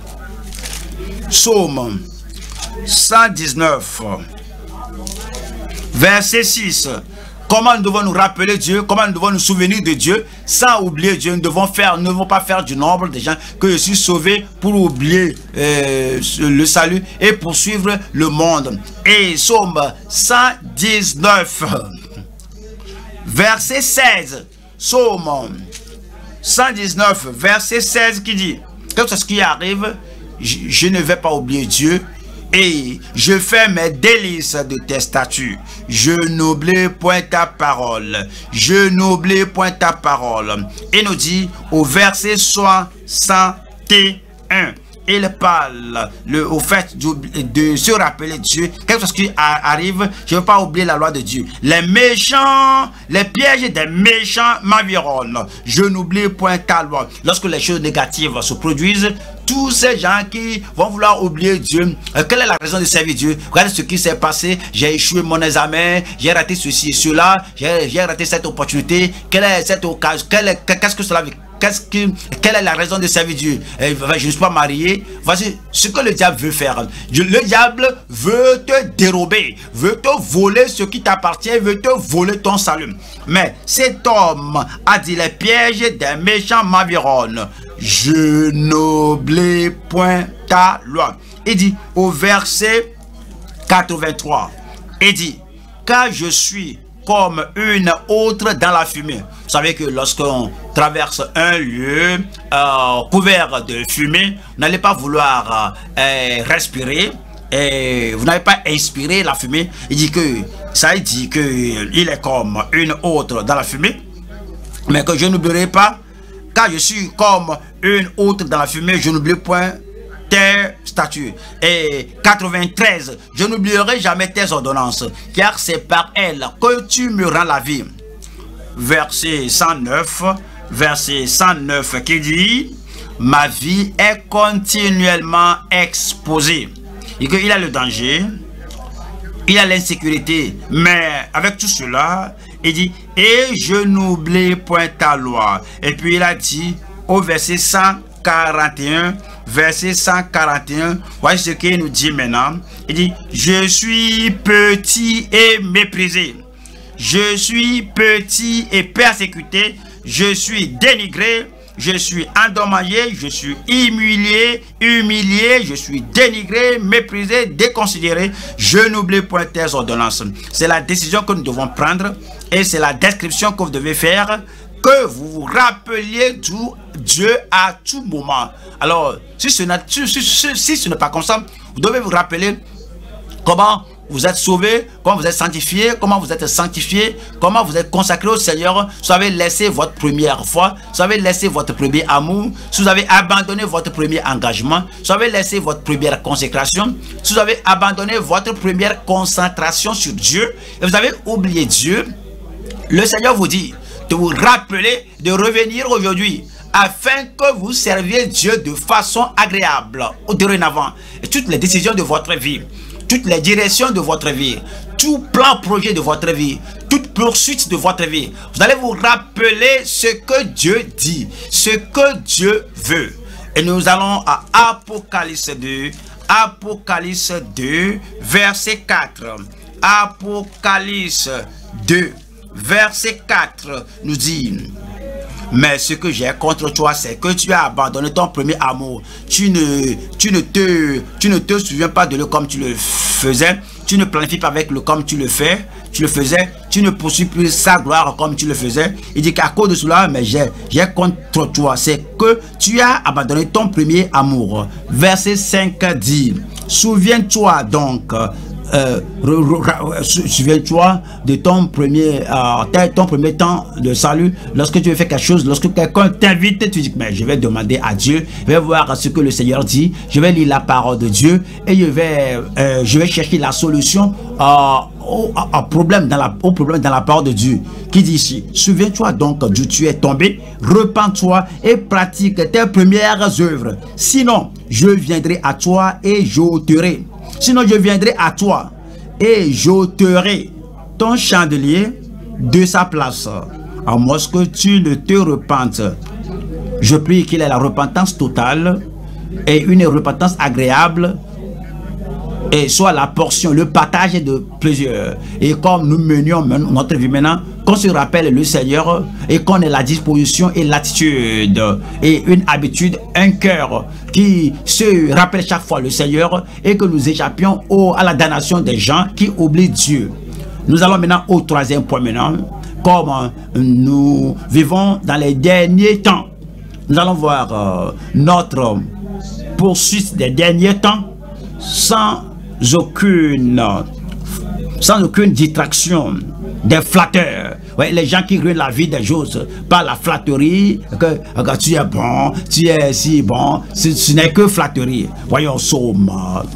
[SPEAKER 1] Psaume cent dix-neuf, verset six. Comment nous devons nous rappeler Dieu, comment nous devons nous souvenir de Dieu sans oublier Dieu. Nous devons faire, nous ne devons pas faire du nombre des gens que je suis sauvé pour oublier euh, le salut et poursuivre le monde. Et Psaume cent dix-neuf, verset seize. Psaume cent dix-neuf, verset seize qui dit, qu'est-ce ce qui arrive? Je, je ne vais pas oublier Dieu et je fais mes délices de tes statuts. Je n'oublie point ta parole. Je n'oublie point ta parole. Et nous dit au verset soixante et un. Il parle le, au fait de, de se rappeler Dieu. Quelque chose qui arrive, je ne veux pas oublier la loi de Dieu. Les méchants, les pièges des méchants m'environnent. Je n'oublie point ta loi. Lorsque les choses négatives se produisent, tous ces gens qui vont vouloir oublier Dieu, euh, quelle est la raison de servir Dieu? Regardez ce qui s'est passé. J'ai échoué mon examen, j'ai raté ceci et cela, j'ai raté cette opportunité. Quelle est cette occasion? Qu'est-ce que cela veut dire? Qu'est-ce que, quelle est la raison de servir Dieu? Eh, je ne suis pas marié. Voici ce que le diable veut faire. Le diable veut te dérober, veut te voler ce qui t'appartient, veut te voler ton salut. Mais cet homme a dit, les pièges des méchants m'environnent. Je n'oublie point ta loi. Il dit au verset quatre-vingt-trois, il dit, car je suis comme une autre dans la fumée. Vous savez que lorsqu'on traverse un lieu euh, couvert de fumée, vous n'allez pas vouloir euh, respirer et vous n'allez pas inspirer la fumée. Il dit que ça il dit que il est comme une autre dans la fumée, mais que je n'oublierai pas, car je suis comme une autre dans la fumée, je n'oublie point tes statuts. Et quatre-vingt-treize, je n'oublierai jamais tes ordonnances, car c'est par elles que tu me rends la vie. Verset cent neuf, verset cent neuf qui dit, ma vie est continuellement exposée. Et qu'il a le danger, il a l'insécurité, mais avec tout cela, il dit, et je n'oublie point ta loi. Et puis il a dit au verset cent quarante et un, verset cent quarante et un, voici ce qu'il nous dit maintenant. Il dit, je suis petit et méprisé. Je suis petit et persécuté. Je suis dénigré. Je suis endommagé. Je suis humilié. Humilié. Je suis dénigré, méprisé, déconsidéré. Je n'oublie point tes ordonnances. C'est la décision que nous devons prendre. Et c'est la description que vous devez faire que vous vous rappeliez Dieu à tout moment. Alors, si ce n'est si, si, si, si ce n'est pas comme ça, vous devez vous rappeler comment vous êtes sauvé, comment vous êtes sanctifié, comment vous êtes sanctifié, comment vous êtes consacré au Seigneur. Si vous avez laissé votre première foi, si vous avez laissé votre premier amour, si vous avez abandonné votre premier engagement, si vous avez laissé votre première consécration, si vous avez abandonné votre première concentration sur Dieu et vous avez oublié Dieu, le Seigneur vous dit de vous rappeler, de revenir aujourd'hui afin que vous serviez Dieu de façon agréable dorénavant. Et toutes les décisions de votre vie, toutes les directions de votre vie, tout plan projet de votre vie, toute poursuite de votre vie, vous allez vous rappeler ce que Dieu dit, ce que Dieu veut. Et nous allons à Apocalypse deux, Apocalypse deux, verset quatre. Apocalypse deux, verset quatre nous dit: mais ce que j'ai contre toi, c'est que tu as abandonné ton premier amour. Tu ne, tu ne te, tu ne te souviens pas de lui comme tu le faisais. Tu ne planifies pas avec lui comme tu le fais. Tu le faisais. Tu ne poursuis plus sa gloire comme tu le faisais. Il dit qu'à cause de cela, mais j'ai, j'ai contre toi, c'est que tu as abandonné ton premier amour. Verset cinq dit: souviens-toi donc. Euh, souviens-toi de ton premier euh, ton premier temps de salut. Lorsque tu veux faire quelque chose, lorsque quelqu'un t'invite, tu dis mais je vais demander à Dieu, je vais voir ce que le Seigneur dit, je vais lire la parole de Dieu et je vais euh, je vais chercher la solution euh, au, au problème dans la au problème dans la parole de Dieu, qui dit ici: souviens-toi donc d'où tu es tombé, repens-toi et pratique tes premières œuvres, sinon je viendrai à toi et j'ôterai Sinon, je viendrai à toi et j'ôterai ton chandelier de sa place, à moins que tu ne te repentes. Je prie qu'il ait la repentance totale et une repentance agréable, et soit la portion, le partage de plusieurs. Et comme nous menions notre vie maintenant, qu'on se rappelle le Seigneur et qu'on ait la disposition et l'attitude et une habitude, un cœur qui se rappelle chaque fois le Seigneur, et que nous échappions au, à la damnation des gens qui oublient Dieu. Nous allons maintenant au troisième point maintenant. Comme nous vivons dans les derniers temps, nous allons voir euh, notre poursuite des derniers temps sans aucune sans aucune distraction des flatteurs. Ouais, les gens qui ruinent la vie des choses par la flatterie, que, que tu es bon, tu es si bon, ce, ce n'est que flatterie. Voyons Psaume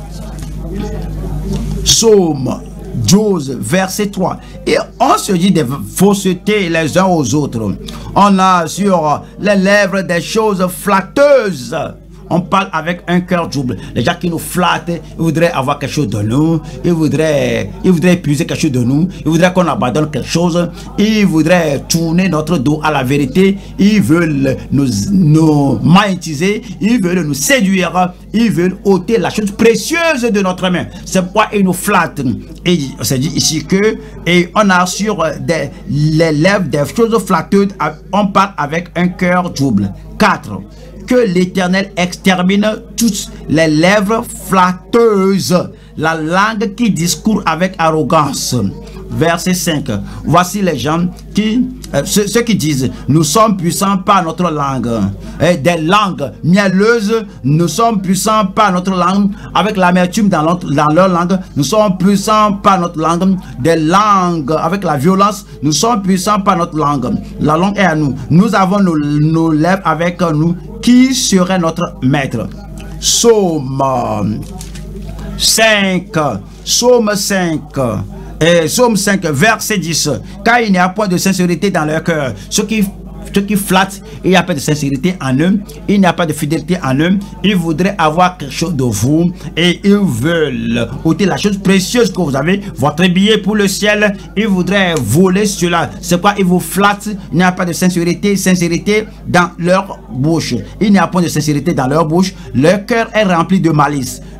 [SPEAKER 1] Psaume douze, verset trois. Et on se dit des faussetés les uns aux autres. On a sur les lèvres des choses flatteuses. On parle avec un cœur double. Les gens qui nous flattent, ils voudraient avoir quelque chose de nous. Ils voudraient, ils voudraient épuiser quelque chose de nous. Ils voudraient qu'on abandonne quelque chose. Ils voudraient tourner notre dos à la vérité. Ils veulent nous, nous magnétiser. Ils veulent nous séduire. Ils veulent ôter la chose précieuse de notre main. C'est pourquoi ils nous flattent. Et c'est dit ici que, et on a sur des, les lèvres des choses flatteuses. On parle avec un cœur double. quatre. Que l'Éternel extermine toutes les lèvres flatteuses, la langue qui discourt avec arrogance. Verset cinq. Voici les gens qui, euh, ceux, ceux qui disent: nous sommes puissants par notre langue. Et des langues mielleuses, nous sommes puissants par notre langue. Avec l'amertume dans, notre, dans leur langue, nous sommes puissants par notre langue. Des langues avec la violence, nous sommes puissants par notre langue. La langue est à nous. Nous avons nos, nos lèvres avec nous. Qui serait notre maître? Psaume cinq. Psaume cinq. Et Psaume cinq, verset dix. Car il n'y a point de sincérité dans leur cœur. Ceux qui, ceux qui flattent, il n'y a pas de sincérité en eux. Il n'y a pas de fidélité en eux. Ils voudraient avoir quelque chose de vous. Et ils veulent ôter la chose précieuse que vous avez, votre billet pour le ciel. Ils voudraient voler cela. C'est quoi? Ils vous flattent. Il n'y a pas de sincérité, sincérité dans leur bouche. Il n'y a point de sincérité dans leur bouche. Leur cœur est rempli de malice.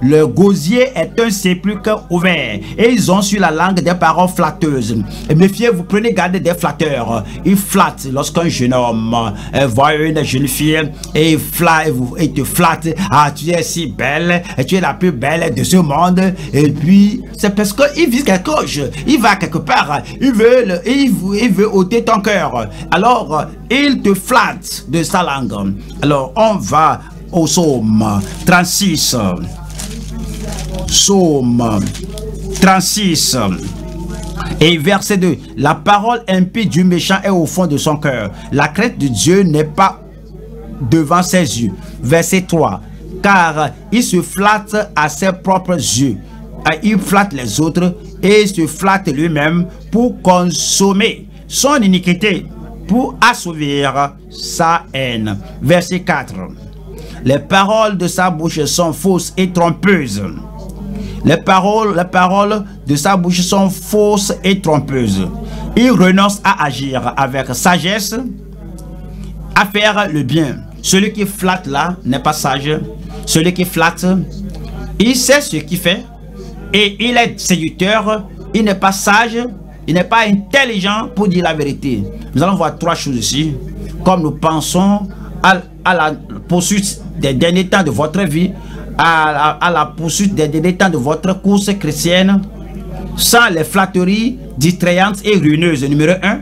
[SPEAKER 1] le gosier est un sépulcre ouvert et ils ont sur la langue des paroles flatteuses. Et méfiez-vous, prenez garde des flatteurs. Ils flattent lorsqu'un jeune homme euh, voit une jeune fille et il, flatte, et te flatte. Ah, tu es si belle, et tu es la plus belle de ce monde. Et puis, c'est parce qu'il vise quelque chose. Il va quelque part. Il veut, le, il, il veut ôter ton cœur. Alors, il te flatte de sa langue. Alors, on va au psaume trente-six. Psaume trente-six. Et verset deux. La parole impie du méchant est au fond de son cœur. La crainte de Dieu n'est pas devant ses yeux. Verset trois. Car il se flatte à ses propres yeux. Il flatte les autres et se flatte lui-même pour consommer son iniquité, pour assouvir sa haine. Verset quatre. Les paroles de sa bouche sont fausses et trompeuses. Les paroles, les paroles de sa bouche sont fausses et trompeuses. Il renonce à agir avec sagesse, à faire le bien. Celui qui flatte là n'est pas sage. Celui qui flatte, il sait ce qu'il fait et il est séducteur. Il n'est pas sage, il n'est pas intelligent pour dire la vérité. Nous allons voir trois choses ici. Comme nous pensons à, à la poursuite des derniers temps de votre vie, à, à, à la poursuite des derniers temps de votre course chrétienne, sans les flatteries distrayantes et ruineuses. Numéro un,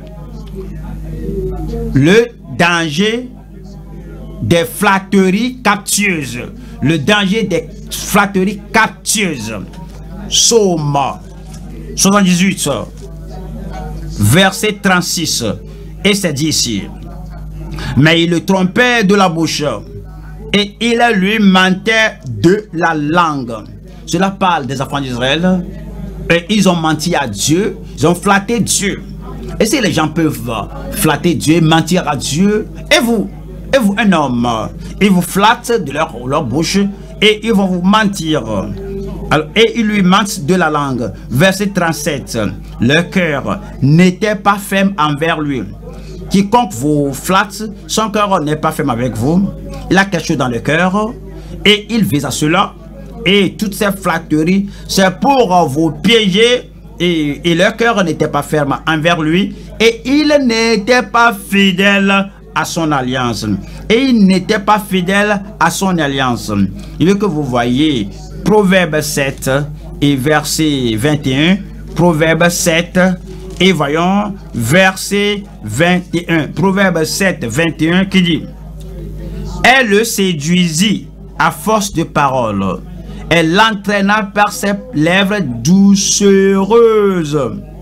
[SPEAKER 1] le danger des flatteries captieuses. Le danger des flatteries captieuses. Psaume soixante-dix-huit, verset trente-six. Et c'est dit ici. Mais il le trompait de la bouche et il lui mentait de la langue. Cela parle des enfants d'Israël. Et ils ont menti à Dieu. Ils ont flatté Dieu. Et si les gens peuvent flatter Dieu, mentir à Dieu, et vous, et vous, un homme, ils vous flattent de leur, leur bouche et ils vont vous mentir. Alors, et ils lui mentent de la langue. Verset trente-sept. Le cœur n'était pas ferme envers lui. Quiconque vous flatte, son cœur n'est pas ferme avec vous. Il a quelque chose dans le cœur et il vise à cela. Et toutes ces flatteries, c'est pour vous piéger. Et, et leur cœur n'était pas ferme envers lui. Et il n'était pas fidèle à son alliance. Et il n'était pas fidèle à son alliance. Il veut que vous voyez Proverbe sept et verset vingt et un. Proverbe sept et voyons verset vingt et un. Proverbe sept, vingt et un qui dit: elle le séduisit à force de paroles. Elle l'entraîna par ses lèvres doucereuses.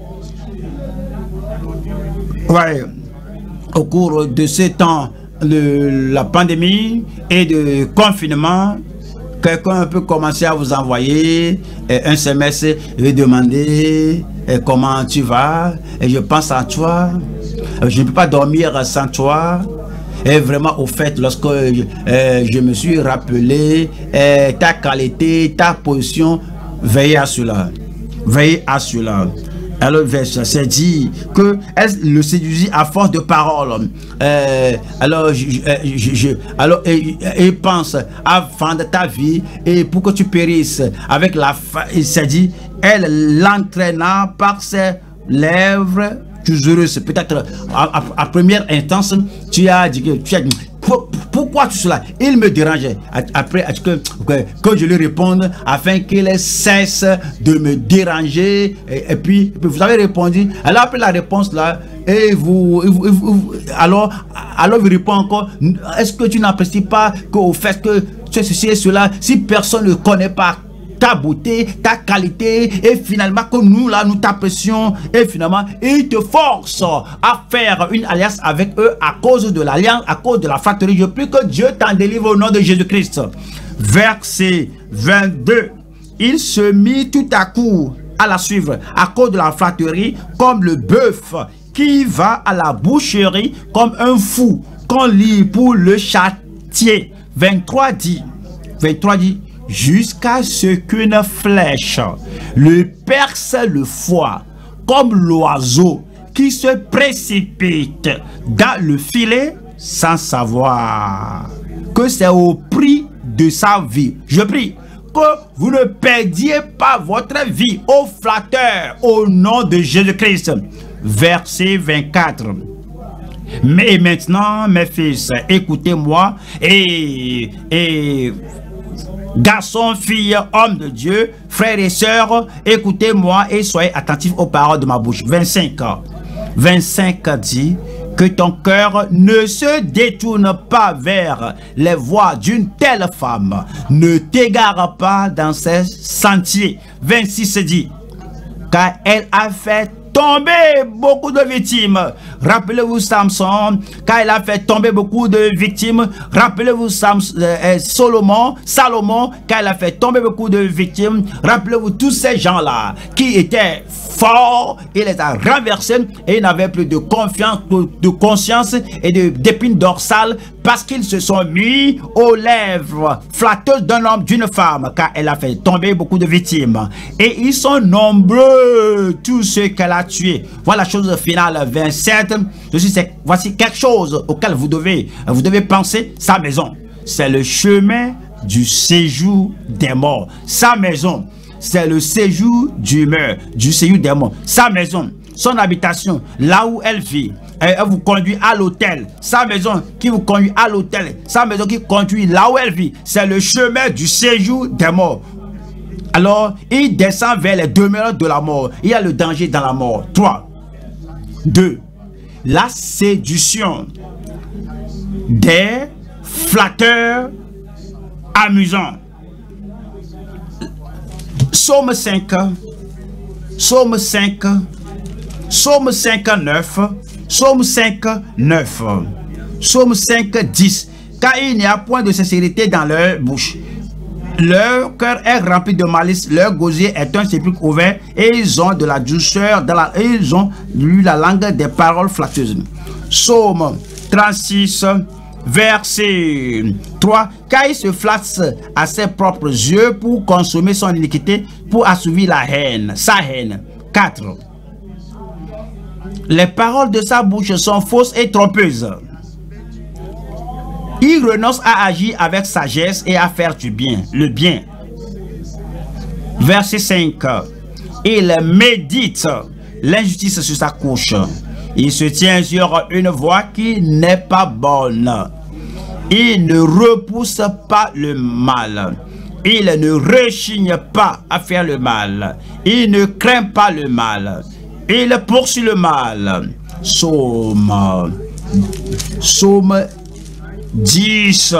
[SPEAKER 1] Ouais. Au cours de ce temps de la pandémie et de confinement, quelqu'un peut commencer à vous envoyer un S M S et demander comment tu vas, et je pense à toi, je ne peux pas dormir sans toi. Et vraiment, au fait, lorsque euh, je me suis rappelé euh, ta qualité, ta position, veillez à cela. Veillez à cela. Alors, c'est dit que elle le séduisit à force de paroles. Euh, alors, je, je, je, alors et, et pense à vendre ta vie et pour que tu périsses avec la fa... Il s'est dit, elle l'entraîna par ses lèvres doucereuses. Peut-être à, à, à première instance, tu as dit que tu as dit, pourquoi tout cela? Il me dérangeait. Après, que, que, que je lui réponde afin qu'il cesse de me déranger. Et, et, puis, et puis, vous avez répondu. Alors, après la réponse là, et vous, et vous, et vous alors, alors, vous répondez encore: est-ce que tu n'apprécies pas qu'au fait que ceci et cela, si personne ne connaît pas ta beauté, ta qualité, et finalement que nous là nous t'apprécions, et finalement ils te forcent à faire une alliance avec eux à cause de l'alliance, à cause de la flatterie. Je prie que Dieu t'en délivre au nom de Jésus-Christ. Verset vingt-deux. Il se mit tout à coup à la suivre à cause de la flatterie, comme le bœuf qui va à la boucherie, comme un fou qu'on lit pour le châtier. vingt-trois dit, vingt-trois dit, jusqu'à ce qu'une flèche le perce le foie, comme l'oiseau qui se précipite dans le filet sans savoir que c'est au prix de sa vie. Je prie que vous ne perdiez pas votre vie aux flatteurs au nom de Jésus-Christ. Verset vingt-quatre. Mais maintenant, mes fils, écoutez-moi, et, et garçons, filles, hommes de Dieu, frères et sœurs, écoutez-moi et soyez attentifs aux paroles de ma bouche. vingt-cinq. vingt-cinq dit que ton cœur ne se détourne pas vers les voies d'une telle femme. Ne t'égare pas dans ses sentiers. vingt-six dit, car elle a fait tomber beaucoup de victimes. Rappelez-vous Samson, car il a fait tomber beaucoup de victimes. Rappelez-vous euh, Salomon, Salomon, car il a fait tomber beaucoup de victimes. Rappelez-vous tous ces gens-là qui étaient forts, il les a renversés et ils n'avaient plus de confiance, de conscience et de d'épines dorsales parce qu'ils se sont mis aux lèvres flatteuses d'un homme, d'une femme, car elle a fait tomber beaucoup de victimes. Et ils sont nombreux, tous ceux qu'elle a tués. Voilà la chose finale, vingt-sept. Voici quelque chose auquel vous devez, vous devez penser, sa maison. C'est le chemin du séjour des morts. Sa maison, c'est le séjour du meurtre, du séjour des morts. Sa maison, son habitation, là où elle vit, elle vous conduit à l'hôtel. Sa maison qui vous conduit à l'hôtel, sa maison qui conduit là où elle vit, c'est le chemin du séjour des morts. Alors, il descend vers les demeures de la mort. Il y a le danger dans la mort. trois. deux. La séduction des flatteurs amusants. Psaume cinq. Psaume cinq. Psaume cinq, neuf. Psaume cinq, neuf. Psaume cinq, dix. Car il n'y a point de sincérité dans leur bouche. Leur cœur est rempli de malice, leur gosier est un sépulcre ouvert, et ils ont de la douceur, dans la, et ils ont lu la langue des paroles flatteuses. Psaume trente-six, verset trois. Car il se flatte à ses propres yeux pour consommer son iniquité, pour assouvir la haine, sa haine. quatre. Les paroles de sa bouche sont fausses et trompeuses. Il renonce à agir avec sagesse et à faire du bien, le bien. Verset cinq. Il médite l'injustice sur sa couche. Il se tient sur une voie qui n'est pas bonne. Il ne repousse pas le mal. Il ne rechigne pas à faire le mal. Il ne craint pas le mal. Il poursuit le mal. Psaume. Psaume dix.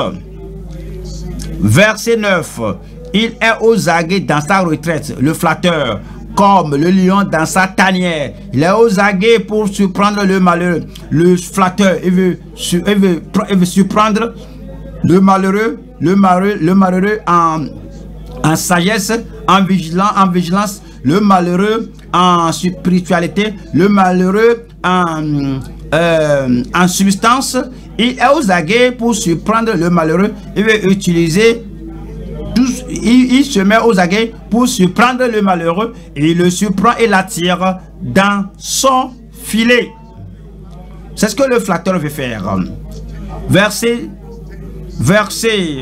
[SPEAKER 1] Verset neuf. Il est aux aguets dans sa retraite, le flatteur, comme le lion dans sa tanière. Il est aux aguets pour surprendre le malheureux. Le flatteur, il veut, il veut, il veut surprendre le malheureux, le malheureux, le malheureux en, en sagesse, en vigilance, en vigilance, le malheureux en spiritualité, le malheureux en, euh, en substance. Il est aux aguets pour surprendre le malheureux. Il veut utiliser tout, il, il se met aux aguets pour surprendre le malheureux et il le surprend et l'attire dans son filet. C'est ce que le flatteur veut faire. Verset verset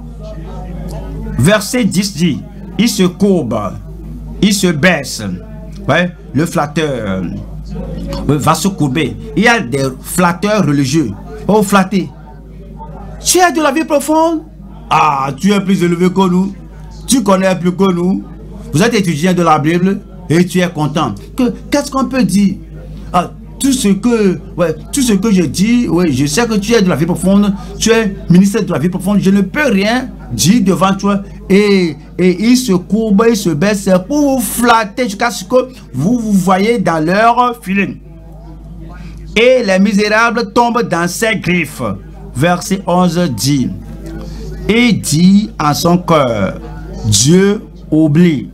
[SPEAKER 1] verset dix dit, il se courbe, il se baisse. Ouais, le flatteur va se courber. Il y a des flatteurs religieux. Oh, flatté, tu es de la vie profonde. Ah, tu es plus élevé que nous. Tu connais plus que nous. Vous êtes étudiant de la Bible et tu es content. Que qu'est-ce qu'on peut dire? Ah, tout ce que, ouais, tout ce que je dis, oui, je sais que tu es de la vie profonde. Tu es ministre de la vie profonde. Je ne peux rien dire devant toi. Et, et ils se courbent, ils se baissent pour vous flatter jusqu'à ce que vous vous voyez dans leur filet. Et les misérables tombent dans ses griffes. Verset onze dit, et dit en son cœur, Dieu oublie.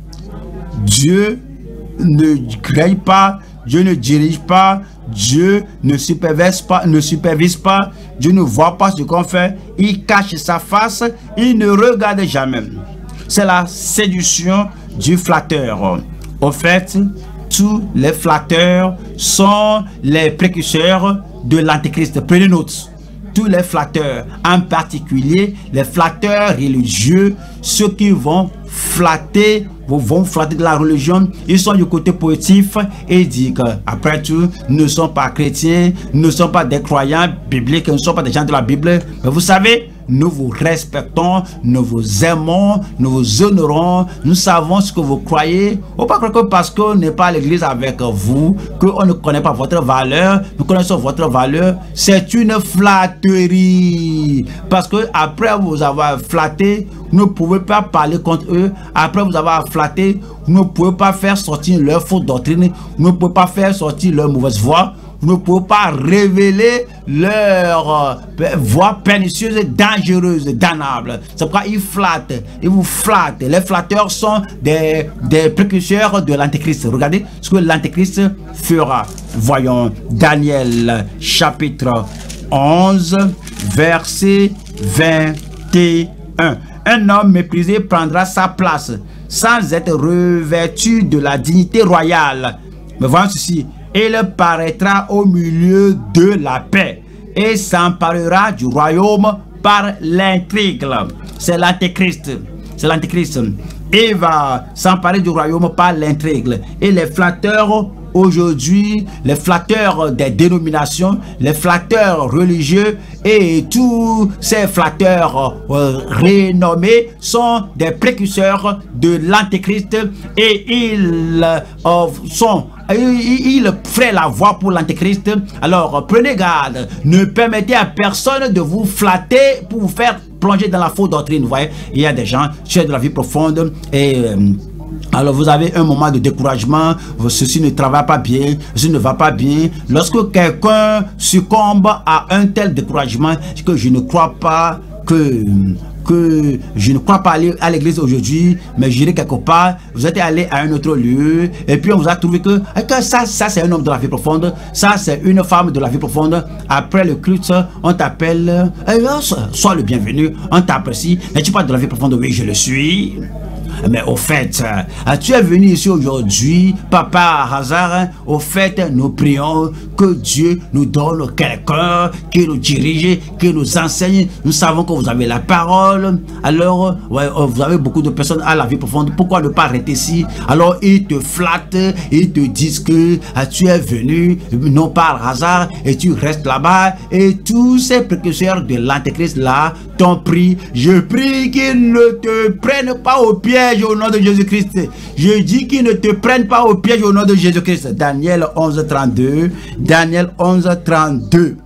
[SPEAKER 1] Dieu ne grille pas, Dieu ne dirige pas, Dieu ne supervise pas, ne supervise pas, Dieu ne voit pas ce qu'on fait, il cache sa face, il ne regarde jamais. C'est la séduction du flatteur. Au fait, tous les flatteurs sont les précurseurs de l'antéchrist. Prenez note. tous les flatteurs, en particulier les flatteurs religieux, ceux qui vont flatter, vont flatter de la religion, ils sont du côté positif et disent qu'après tout, nous ne sommes pas chrétiens, nous ne sommes pas des croyants bibliques, nous ne sommes pas des gens de la Bible. Mais vous savez, nous vous respectons, nous vous aimons, nous vous honorons, nous savons ce que vous croyez. Ou pas croire que parce qu'on n'est pas à l'église avec vous, qu'on ne connaît pas votre valeur, nous connaissons votre valeur. C'est une flatterie. Parce que après vous avoir flatté, vous ne pouvez pas parler contre eux. Après vous avoir flatté, vous ne pouvez pas faire sortir leur fausse doctrine, vous ne pouvez pas faire sortir leur mauvaise voix. Vous ne pouvez pas révéler leur euh, voie pernicieuse, dangereuse, damnable. C'est pourquoi ils flattent, ils vous flattent. Les flatteurs sont des, des précurseurs de l'Antéchrist. Regardez ce que l'Antéchrist fera. Voyons Daniel chapitre onze, verset vingt et un. Un homme méprisé prendra sa place sans être revêtu de la dignité royale. Mais voyons ceci. Il paraîtra au milieu de la paix et s'emparera du royaume par l'intrigue. C'est l'Antéchrist. C'est l'Antéchrist. Il va s'emparer du royaume par l'intrigue. Et les flatteurs aujourd'hui, les flatteurs des dénominations, les flatteurs religieux et tous ces flatteurs euh, renommés sont des précurseurs de l'Antéchrist et ils euh, sont il, il ferait la voie pour l'Antéchrist. Alors prenez garde, ne permettez à personne de vous flatter pour vous faire plonger dans la fausse doctrine. Vous voyez, il y a des gens qui sont de la vie profonde et euh, alors vous avez un moment de découragement, ceci ne travaille pas bien, ceci ne va pas bien. Lorsque quelqu'un succombe à un tel découragement, c'est que je ne crois pas que que je ne crois pas aller à l'église aujourd'hui, mais j'irai quelque part. Vous êtes allé à un autre lieu et puis on vous a trouvé que, que ça, ça c'est un homme de la vie profonde, ça c'est une femme de la vie profonde. Après le culte, on t'appelle, eh, sois le bienvenu, on t'apprécie. N'es-tu pas de la vie profonde? Oui, je le suis. Mais au fait, tu es venu ici aujourd'hui, papa hasard. Au fait, nous prions que Dieu nous donne quelqu'un qui nous dirige, qui nous enseigne. Nous savons que vous avez la parole. Alors, ouais, vous avez beaucoup de personnes à la vie profonde. Pourquoi ne pas arrêter ici? Alors, ils te flattent, ils te disent que tu es venu, non par hasard, et tu restes là-bas. Et tous ces précurseurs de l'Antéchrist là t'ont pris. Je prie qu'ils ne te prennent pas au piège au nom de Jésus-Christ. Je dis qu'ils ne te prennent pas au piège au nom de Jésus-Christ. Daniel onze, trente-deux. Daniel onze, trente-deux.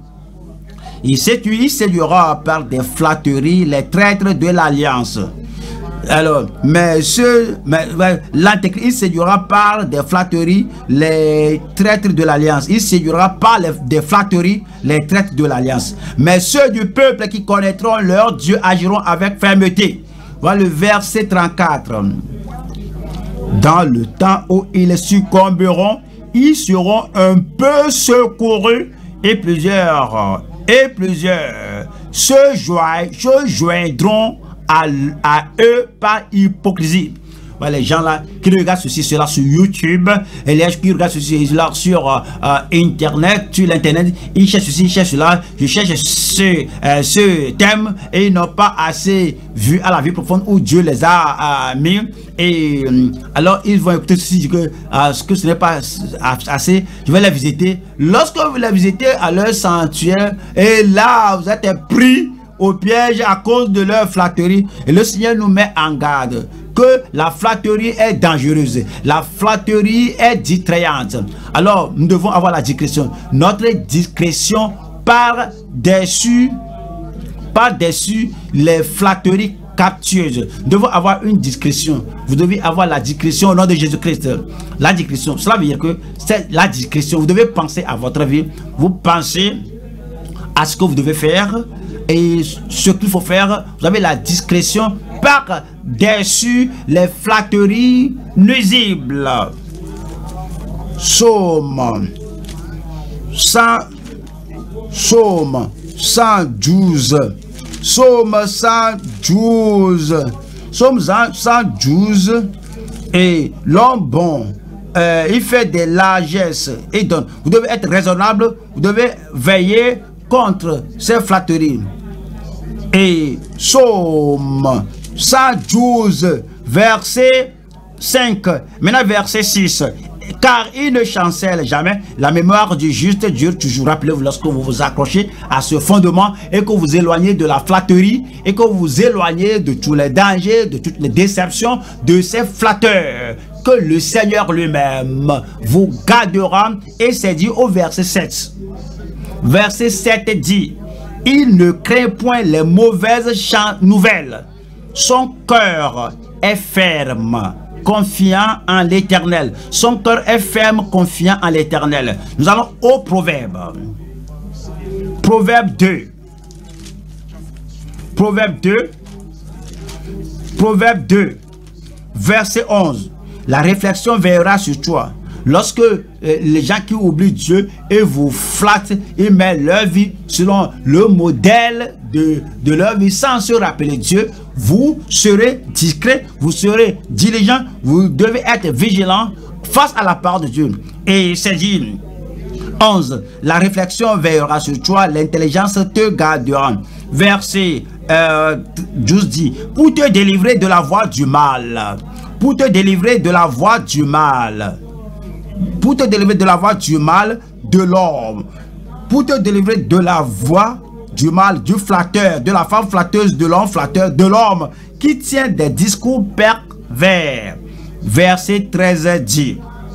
[SPEAKER 1] Il séduira par des flatteries les traîtres de l'alliance. Alors, mais ce, mais, l'Antéchrist, il séduira par des flatteries les traîtres de l'alliance. Il séduira par les, des flatteries les traîtres de l'alliance. Mais ceux du peuple qui connaîtront leur Dieu agiront avec fermeté. Voilà le verset trente-quatre. Dans le temps où ils succomberont, ils seront un peu secourus et plusieurs et plusieurs se, joignent, se joindront à, à eux par hypocrisie. Voilà, les gens là qui regardent ceci, cela sur YouTube, et les gens qui regardent ceci, cela sur euh, euh, Internet, sur l'Internet, ils cherchent ceci, ils cherchent cela, je cherche ce, euh, ce thème, et ils n'ont pas assez vu à la vie profonde où Dieu les a euh, mis. Et euh, alors ils vont écouter ceci, que, euh, que ce n'est pas assez, je vais les visiter. Lorsque vous les visitez à leur sanctuaire, et là vous êtes pris au piège à cause de leur flatterie. Et le Seigneur nous met en garde que la flatterie est dangereuse. La flatterie est distrayante. Alors, nous devons avoir la discrétion. Notre discrétion par-dessus, par-dessus les flatteries captieuses. Nous devons avoir une discrétion. Vous devez avoir la discrétion au nom de Jésus-Christ. La discrétion, cela veut dire que c'est la discrétion. Vous devez penser à votre vie. Vous pensez à ce que vous devez faire et ce qu'il faut faire. Vous avez la discrétion par-dessus les flatteries nuisibles. Psaume cent, Psaume cent douze. Psaume cent douze. Psaume cent douze. Et l'homme bon, euh, il fait des largesses et donne. Vous devez être raisonnable. Vous devez veiller contre ces flatteries. Et Psaume cent douze, verset cinq. Maintenant, verset six. Car il ne chancelle jamais. La mémoire du juste dure toujours. Rappelez-vous, lorsque vous vous accrochez à ce fondement et que vous éloignez de la flatterie et que vous éloignez de tous les dangers, de toutes les déceptions de ces flatteurs, que le Seigneur lui-même vous gardera. Et c'est dit au verset sept. Verset sept dit: il ne craint point les mauvaises nouvelles. Son cœur est ferme, confiant en l'Éternel. Son cœur est ferme, confiant en l'Éternel. Nous allons au Proverbe. Proverbe deux. Proverbe deux. Proverbe deux. Verset onze. La réflexion veillera sur toi. Lorsque euh, les gens qui oublient Dieu et vous flattent, ils mettent leur vie selon le modèle de, de leur vie sans se rappeler Dieu, vous serez discret, vous serez diligent, vous devez être vigilant face à la parole de Dieu. Et c'est dit, onze. La réflexion veillera sur toi, l'intelligence te gardera. Verset euh, douze dit: pour te délivrer de la voie du mal, pour te délivrer de la voie du mal, pour te délivrer de la voie du mal de l'homme, pour te délivrer de la voie du mal, du flatteur, de la femme flatteuse, de l'homme flatteur, de l'homme qui tient des discours pervers. Verset treize dit: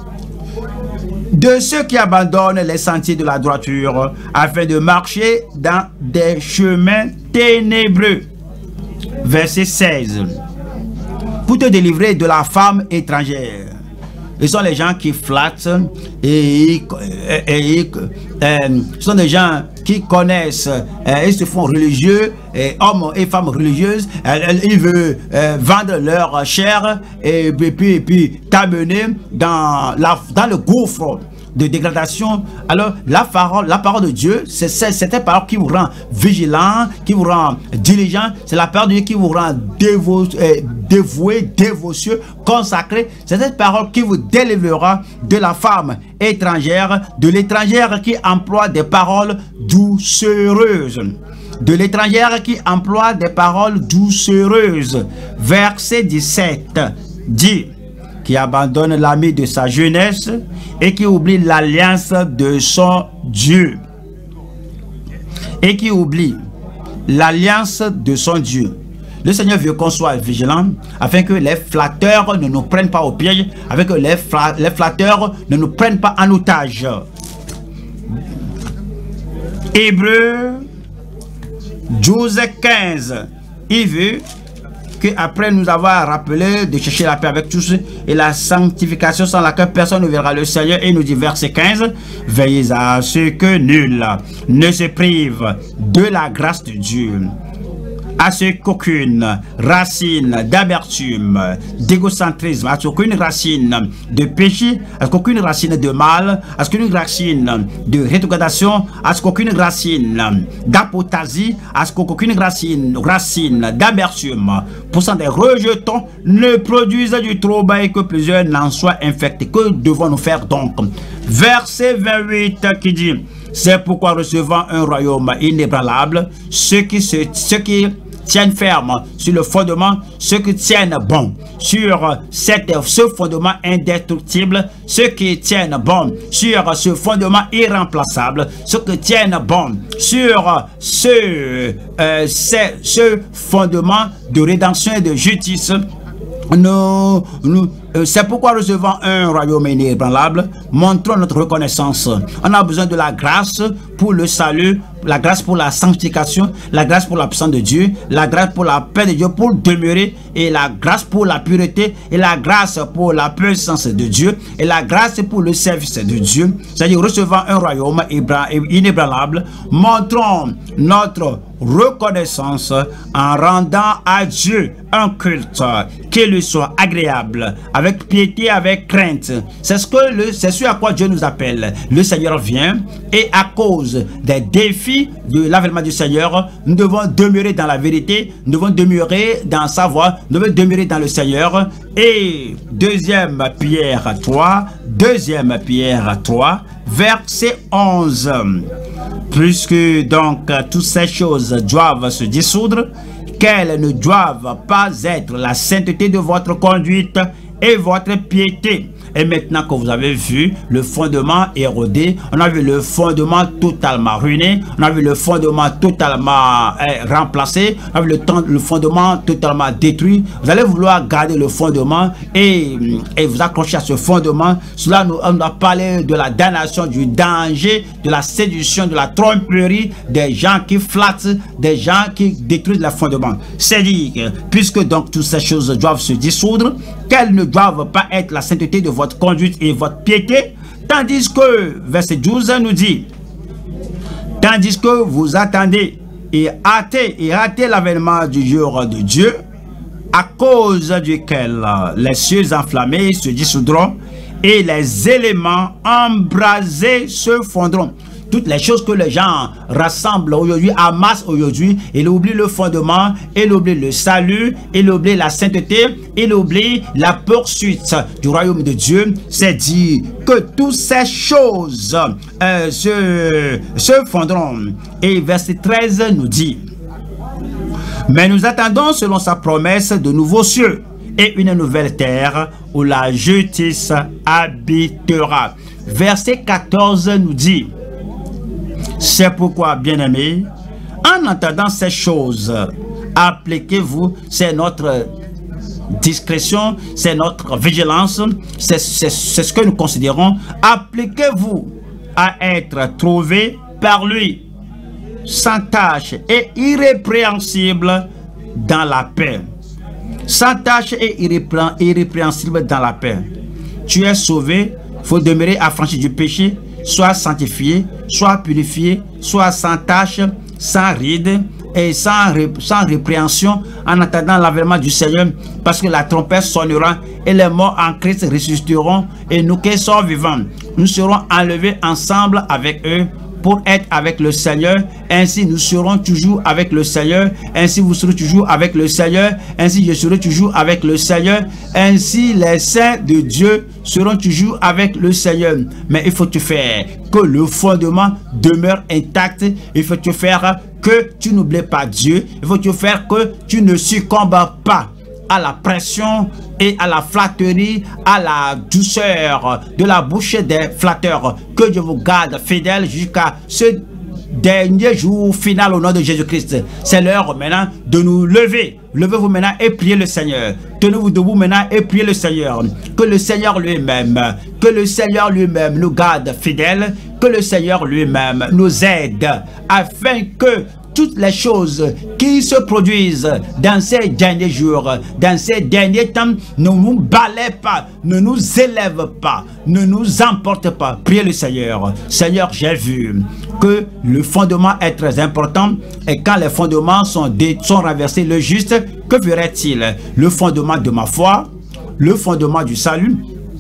[SPEAKER 1] de ceux qui abandonnent les sentiers de la droiture afin de marcher dans des chemins ténébreux. Verset seize. Pour te délivrer de la femme étrangère. Ce sont les gens qui flattent et, et, et, et euh, ce sont des gens qui connaissent euh, et se font religieux, et hommes et femmes religieuses. Euh, ils veulent euh, vendre leur chair et, et puis, et puis t'amener dans, la, dans le gouffre de dégradation. Alors la parole, la parole de Dieu, c'est cette parole qui vous rend vigilant, qui vous rend diligent. C'est la parole de Dieu qui vous rend dévo, euh, dévoué, dévotieux, consacré. C'est cette parole qui vous délivrera de la femme étrangère, de l'étrangère qui emploie des paroles doucereuses. De l'étrangère qui emploie des paroles doucereuses. Verset dix-sept dit: qui abandonne l'ami de sa jeunesse et qui oublie l'alliance de son Dieu. Et qui oublie l'alliance de son Dieu. Le Seigneur veut qu'on soit vigilant afin que les flatteurs ne nous prennent pas au piège, afin que les, les flatteurs ne nous prennent pas en otage. Hébreux douze quinze. Il veut que après nous avoir rappelé de chercher la paix avec tous et la sanctification sans laquelle personne ne verra le Seigneur, et nous dit verset quinze: veillez à ce que nul ne se prive de la grâce de Dieu, à ce qu'aucune racine d'amertume, d'égocentrisme, à ce qu'aucune racine de péché, à ce qu'aucune racine de mal, à ce qu'aucune racine de rétrogradation, à ce qu'aucune racine d'apostasie, à ce qu'aucune racine, racine d'amertume, poussant des rejetons, ne produise du trouble et que plusieurs n'en soient infectés. Que devons-nous faire donc? Verset vingt-huit qui dit: c'est pourquoi, recevant un royaume inébranlable, ceux qui, se, ceux qui tiennent ferme sur le fondement, ceux qui tiennent bon sur cette, ce fondement indestructible, ceux qui tiennent bon sur ce fondement irremplaçable, ceux qui tiennent bon sur ce, euh, ce, ce fondement de rédemption et de justice, nous, nous euh, c'est pourquoi, recevant un royaume inébranlable, montrons notre reconnaissance. On a besoin de la grâce pour le salut, la grâce pour la sanctification, la grâce pour la puissance de Dieu, la grâce pour la paix de Dieu pour demeurer, et la grâce pour la pureté, et la grâce pour la puissance de Dieu, et la grâce pour le service de Dieu. C'est-à-dire, recevant un royaume inébranlable, montrons notre reconnaissance en rendant à Dieu un culte qui lui soit agréable, avec piété, avec crainte. C'est ce que le, c'est ce à quoi Dieu nous appelle. Le Seigneur vient, et à cause des défis de l'avènement du Seigneur, nous devons demeurer dans la vérité, nous devons demeurer dans sa voie, nous devons demeurer dans le Seigneur. Et deuxième Pierre trois, deuxième Pierre trois, verset onze. Puisque donc toutes ces choses doivent se dissoudre, qu'elles ne doivent pas être la sainteté de votre conduite et votre piété. Et maintenant que vous avez vu le fondement érodé, on a vu le fondement totalement ruiné, on a vu le fondement totalement euh, remplacé, on a vu le, temps, le fondement totalement détruit, vous allez vouloir garder le fondement et, et vous accrocher à ce fondement. Cela nous on a parlé de la damnation, du danger, de la séduction, de la tromperie, des gens qui flattent, des gens qui détruisent le fondement. C'est-à-dire, puisque donc toutes ces choses doivent se dissoudre, qu'elles ne doivent pas être la sainteté de votre conduite et votre piété, tandis que, verset douze nous dit, tandis que vous attendez et hâtez et hâtez l'avènement du jour de Dieu, à cause duquel les cieux enflammés se dissoudront et les éléments embrasés se fondront. Toutes les choses que les gens rassemblent aujourd'hui, amassent aujourd'hui, ils oublient le fondement, ils oublient le salut, ils oublient la sainteté, ils oublient la poursuite du royaume de Dieu. C'est dit que toutes ces choses euh, se, se fondront. Et verset treize nous dit, mais nous attendons selon sa promesse de nouveaux cieux et une nouvelle terre où la justice habitera. Verset quatorze nous dit, c'est pourquoi, bien-aimés, en entendant ces choses, appliquez-vous, c'est notre discrétion, c'est notre vigilance, c'est ce que nous considérons, appliquez-vous à être trouvés par lui, sans tâche et irrépréhensible dans la paix. Sans tâche et irrépré irrépréhensible dans la paix. Tu es sauvé, il faut demeurer affranchi du péché, soit sanctifié, soit purifié, soit sans tâche, sans ride et sans, ré, sans répréhension en attendant l'avènement du Seigneur, parce que la trompette sonnera et les morts en Christ ressusciteront et nous qui sommes vivants, nous serons enlevés ensemble avec eux pour être avec le Seigneur. Ainsi nous serons toujours avec le Seigneur, ainsi vous serez toujours avec le Seigneur, ainsi je serai toujours avec le Seigneur, ainsi les saints de Dieu seront toujours avec le Seigneur. Mais il faut te faire que le fondement demeure intact, il faut te faire que tu n'oublies pas Dieu, il faut te faire que tu ne succombes pas à la pression et à la flatterie, à la douceur de la bouche des flatteurs. Que Dieu vous garde fidèle jusqu'à ce dernier jour final au nom de Jésus-Christ. C'est l'heure maintenant de nous lever. Levez-vous maintenant et priez le Seigneur. Tenez-vous debout maintenant et priez le Seigneur. Que le Seigneur lui-même, que le Seigneur lui-même nous garde fidèles, que le Seigneur lui-même nous aide afin que toutes les choses qui se produisent dans ces derniers jours, dans ces derniers temps, ne nous balaient pas, ne nous élèvent pas, ne nous emportent pas. Priez le Seigneur. Seigneur, j'ai vu que le fondement est très important et quand les fondements sont, sont renversés, le juste, que ferait-il? Le fondement de ma foi, le fondement du salut,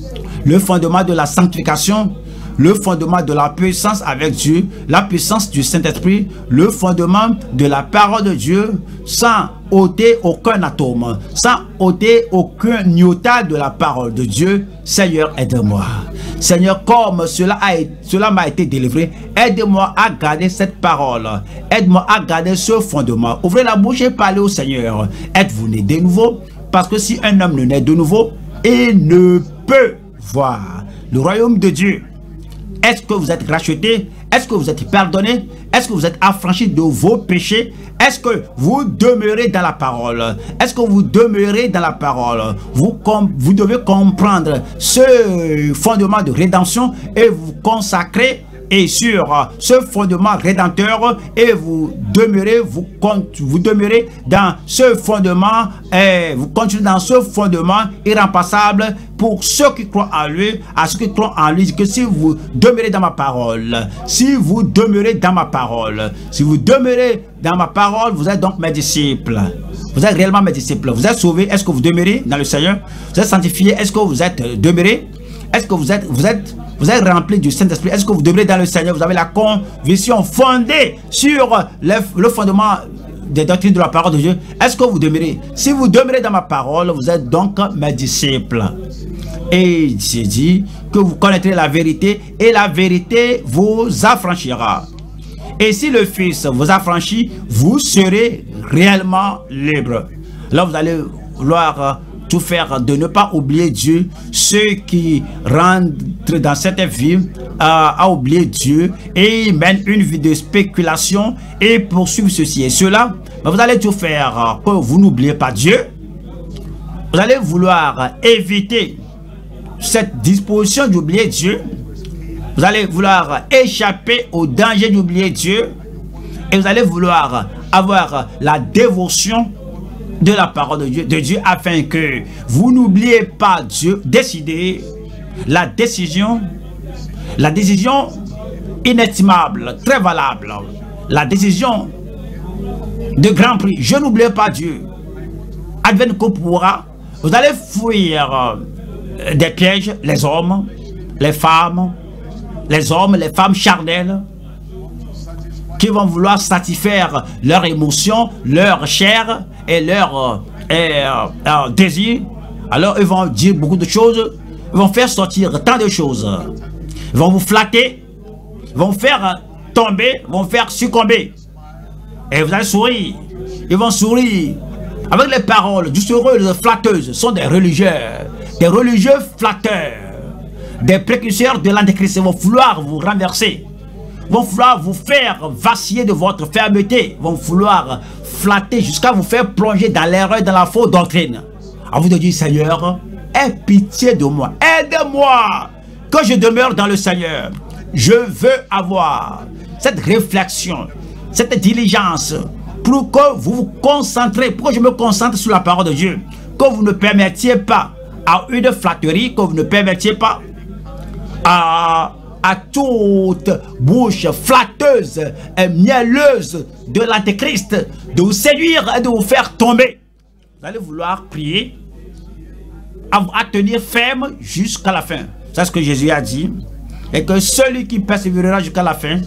[SPEAKER 1] le fondement de la sanctification, le fondement de la puissance avec Dieu, la puissance du Saint-Esprit, le fondement de la parole de Dieu, sans ôter aucun atome, sans ôter aucun iota de la parole de Dieu. Seigneur, aide-moi. Seigneur, comme cela a cela m'a été délivré, aide-moi à garder cette parole. Aide-moi à garder ce fondement. Ouvrez la bouche et parlez au Seigneur. Êtes-vous né de nouveau? Parce que si un homme ne naît de nouveau, il ne peut voir le royaume de Dieu. Est-ce que vous êtes racheté? Est-ce que vous êtes pardonné? Est-ce que vous êtes affranchi de vos péchés? Est-ce que vous demeurez dans la parole? Est-ce que vous demeurez dans la parole? Vous, vous devez comprendre ce fondement de rédemption et vous consacrer et sur ce fondement rédempteur et vous demeurez, vous, vous demeurez dans ce fondement et vous continuez dans ce fondement irremplaçable pour ceux qui croient en lui, à ceux qui croient en lui, que si vous demeurez dans ma parole, si vous demeurez dans ma parole, si vous demeurez dans ma parole, vous êtes donc mes disciples. Vous êtes réellement mes disciples. Vous êtes sauvés. Est-ce que vous demeurez dans le Seigneur? Vous êtes sanctifiés. Est-ce que vous êtes demeurés? Est-ce que vous êtes, vous êtes, vous êtes remplis du Saint-Esprit? Est-ce que vous demeurez dans le Seigneur? Vous avez la conviction fondée sur le, le fondement des doctrines de la parole de Dieu. Est-ce que vous demeurez? Si vous demeurez dans ma parole, vous êtes donc mes disciples. Et j'ai dit que vous connaîtrez la vérité et la vérité vous affranchira. Et si le Fils vous affranchit, vous serez réellement libre. Là, vous allez vouloir tout faire de ne pas oublier Dieu. Ceux qui rentrent dans cette vie à, à oublier Dieu et mènent une vie de spéculation et poursuivent ceci et cela, vous allez tout faire que vous n'oubliez pas Dieu. Vous allez vouloir éviter cette disposition d'oublier Dieu. Vous allez vouloir échapper au danger d'oublier Dieu. Et vous allez vouloir avoir la dévotion de la parole de Dieu, de Dieu afin que vous n'oubliez pas Dieu. Décidez la décision, la décision inestimable, très valable, la décision de grand prix. Je n'oublie pas Dieu. Advienne que pourra, vous allez fuir des pièges, les hommes, les femmes, les hommes, les femmes charnelles, qui vont vouloir satisfaire leurs émotions, leur chair et leur euh, euh, euh, désir. Alors ils vont dire beaucoup de choses, ils vont faire sortir tant de choses, ils vont vous flatter, ils vont faire tomber, ils vont faire succomber. Et vous allez sourire, ils vont sourire avec les paroles doucereuses, flatteuses. Ce sont des religieux, des religieux flatteurs, des précurseurs de l'Antéchrist. Ils vont vouloir vous renverser, vont vouloir vous faire vaciller de votre fermeté, vont vouloir flatter jusqu'à vous faire plonger dans l'erreur, dans la fausse doctrine. À vous de dire, Seigneur, aie pitié de moi, aide-moi, que je demeure dans le Seigneur. Je veux avoir cette réflexion, cette diligence, pour que vous vous concentrez, pour que je me concentre sur la parole de Dieu, que vous ne permettiez pas à une flatterie, que vous ne permettiez pas à... à toute bouche flatteuse et mielleuse de l'Antéchrist de vous séduire et de vous faire tomber. Vous allez vouloir prier, à, à tenir ferme jusqu'à la fin. C'est ce que Jésus a dit. Et que celui qui persévérera jusqu'à la fin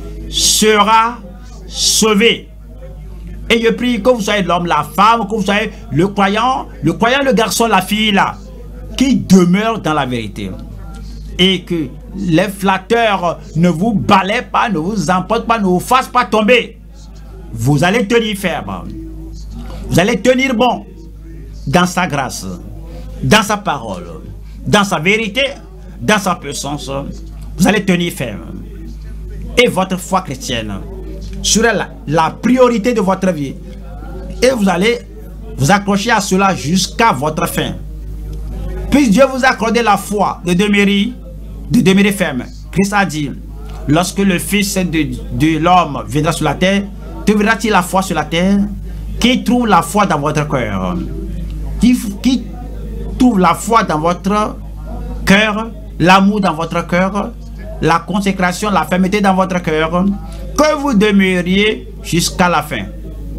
[SPEAKER 1] sera sauvé. Et je prie que vous soyez l'homme, la femme, que vous soyez le croyant, le croyant, le garçon, la fille là, qui demeure dans la vérité. Et que les flatteurs ne vous balaient pas, ne vous emportent pas, ne vous fassent pas tomber. Vous allez tenir ferme. Vous allez tenir bon dans sa grâce, dans sa parole, dans sa vérité, dans sa puissance. Vous allez tenir ferme. Et votre foi chrétienne sera la, la priorité de votre vie. Et vous allez vous accrocher à cela jusqu'à votre fin. Puisse Dieu vous accorder la foi de demeurer de demeurer ferme. Christ a dit, lorsque le Fils de, de l'homme viendra sur la terre, trouvera-t-il la foi sur la terre? Qui trouve la foi dans votre cœur? Qui, qui trouve la foi dans votre cœur, l'amour dans votre cœur, la consécration, la fermeté dans votre cœur, que vous demeuriez jusqu'à la fin.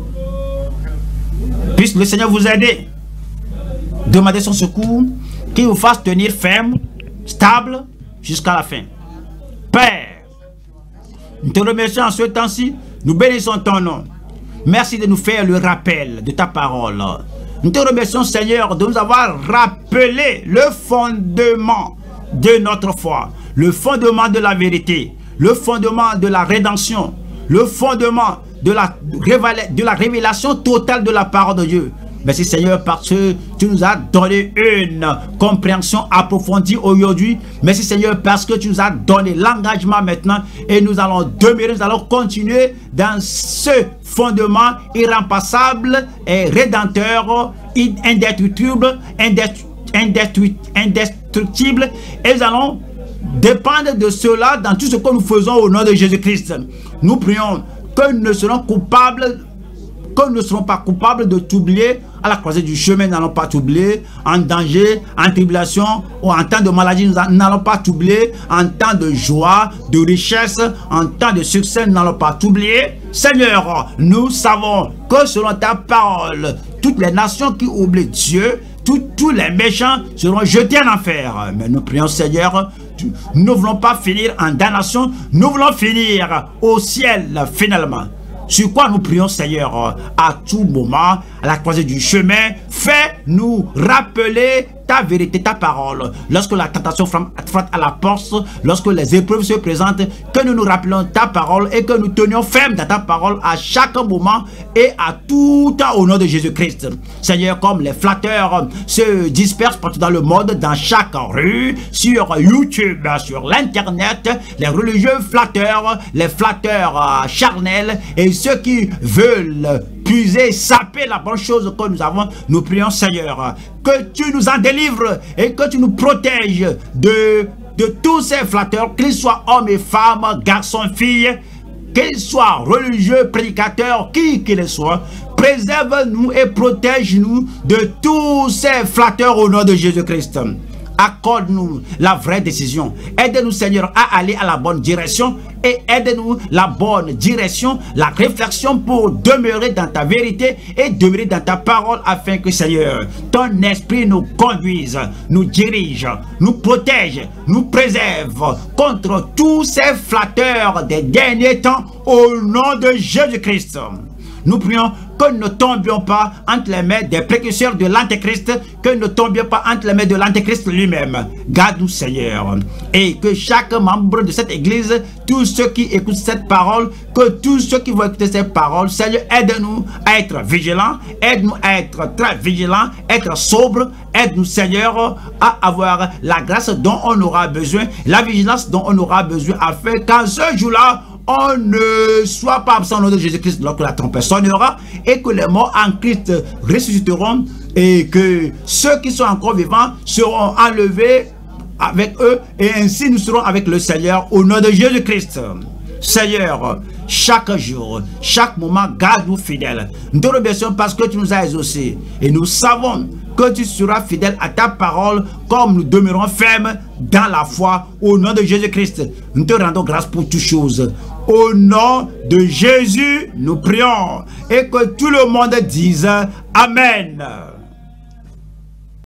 [SPEAKER 1] Puisse le Seigneur vous aider. Demandez son secours, qu'il vous fasse tenir ferme, stable, jusqu'à la fin. Père, nous te remercions en ce temps-ci, nous bénissons ton nom. Merci de nous faire le rappel de ta parole. Nous te remercions, Seigneur, de nous avoir rappelé le fondement de notre foi, le fondement de la vérité, le fondement de la rédemption, le fondement de la, de la révélation totale de la parole de Dieu. Merci Seigneur parce que tu nous as donné une compréhension approfondie aujourd'hui. Merci Seigneur parce que tu nous as donné l'engagement maintenant et nous allons demeurer, nous allons continuer dans ce fondement irremplaçable et rédempteur, indestructible, indestructible et nous allons dépendre de cela dans tout ce que nous faisons au nom de Jésus-Christ. Nous prions que nous ne serons coupables que nous ne serons pas coupables de t'oublier à la croisée du chemin, nous n'allons pas t'oublier en danger, en tribulation ou en temps de maladie, nous n'allons pas t'oublier en temps de joie, de richesse, en temps de succès, nous n'allons pas t'oublier. Seigneur, nous savons que selon ta parole, toutes les nations qui oublient Dieu, tous, tous les méchants seront jetés en enfer. Mais nous prions Seigneur, nous ne voulons pas finir en damnation, nous voulons finir au ciel finalement. Sur quoi nous prions Seigneur à tout moment, à la croisée du chemin, fais nous rappeler ta vérité, ta parole. Lorsque la tentation frappe à la porte, lorsque les épreuves se présentent, que nous nous rappelons ta parole et que nous tenions ferme dans ta parole à chaque moment et à tout temps au nom de Jésus-Christ. Seigneur, comme les flatteurs se dispersent partout dans le monde, dans chaque rue, sur YouTube, sur l'internet, les religieux flatteurs, les flatteurs charnels et ceux qui veulent puiser, saper la bonne chose que nous avons, nous prions Seigneur, que tu nous en délivres et que tu nous protèges de, de tous ces flatteurs, qu'ils soient hommes et femmes, garçons, filles, qu'ils soient religieux, prédicateurs, qui qu'ils soient. Préserve-nous et protège-nous de tous ces flatteurs au nom de Jésus-Christ. Accorde-nous la vraie décision. Aide-nous, Seigneur, à aller à la bonne direction et aide-nous la bonne direction, la réflexion pour demeurer dans ta vérité et demeurer dans ta parole afin que, Seigneur, ton esprit nous conduise, nous dirige, nous protège, nous préserve contre tous ces flatteurs des derniers temps au nom de Jésus-Christ. Nous prions que nous ne tombions pas entre les mains des précurseurs de l'Antéchrist, que nous ne tombions pas entre les mains de l'Antéchrist lui-même. Garde-nous, Seigneur. Et que chaque membre de cette église, tous ceux qui écoutent cette parole, que tous ceux qui vont écouter cette parole, Seigneur, aide-nous à être vigilants, aide-nous à être très vigilants, être sobres, aide-nous, Seigneur, à avoir la grâce dont on aura besoin, la vigilance dont on aura besoin, afin qu'en ce jour-là, on ne soit pas absent au nom de Jésus-Christ lorsque la trompette sonnera et que les morts en Christ ressusciteront et que ceux qui sont encore vivants seront enlevés avec eux et ainsi nous serons avec le Seigneur au nom de Jésus-Christ. Seigneur, chaque jour, chaque moment, garde-nous fidèles. Nous te remercions parce que tu nous as exaucés et nous savons que tu seras fidèle à ta parole comme nous demeurons fermes dans la foi au nom de Jésus-Christ. Nous te rendons grâce pour toutes choses. Au nom de Jésus, nous prions et que tout le monde dise Amen.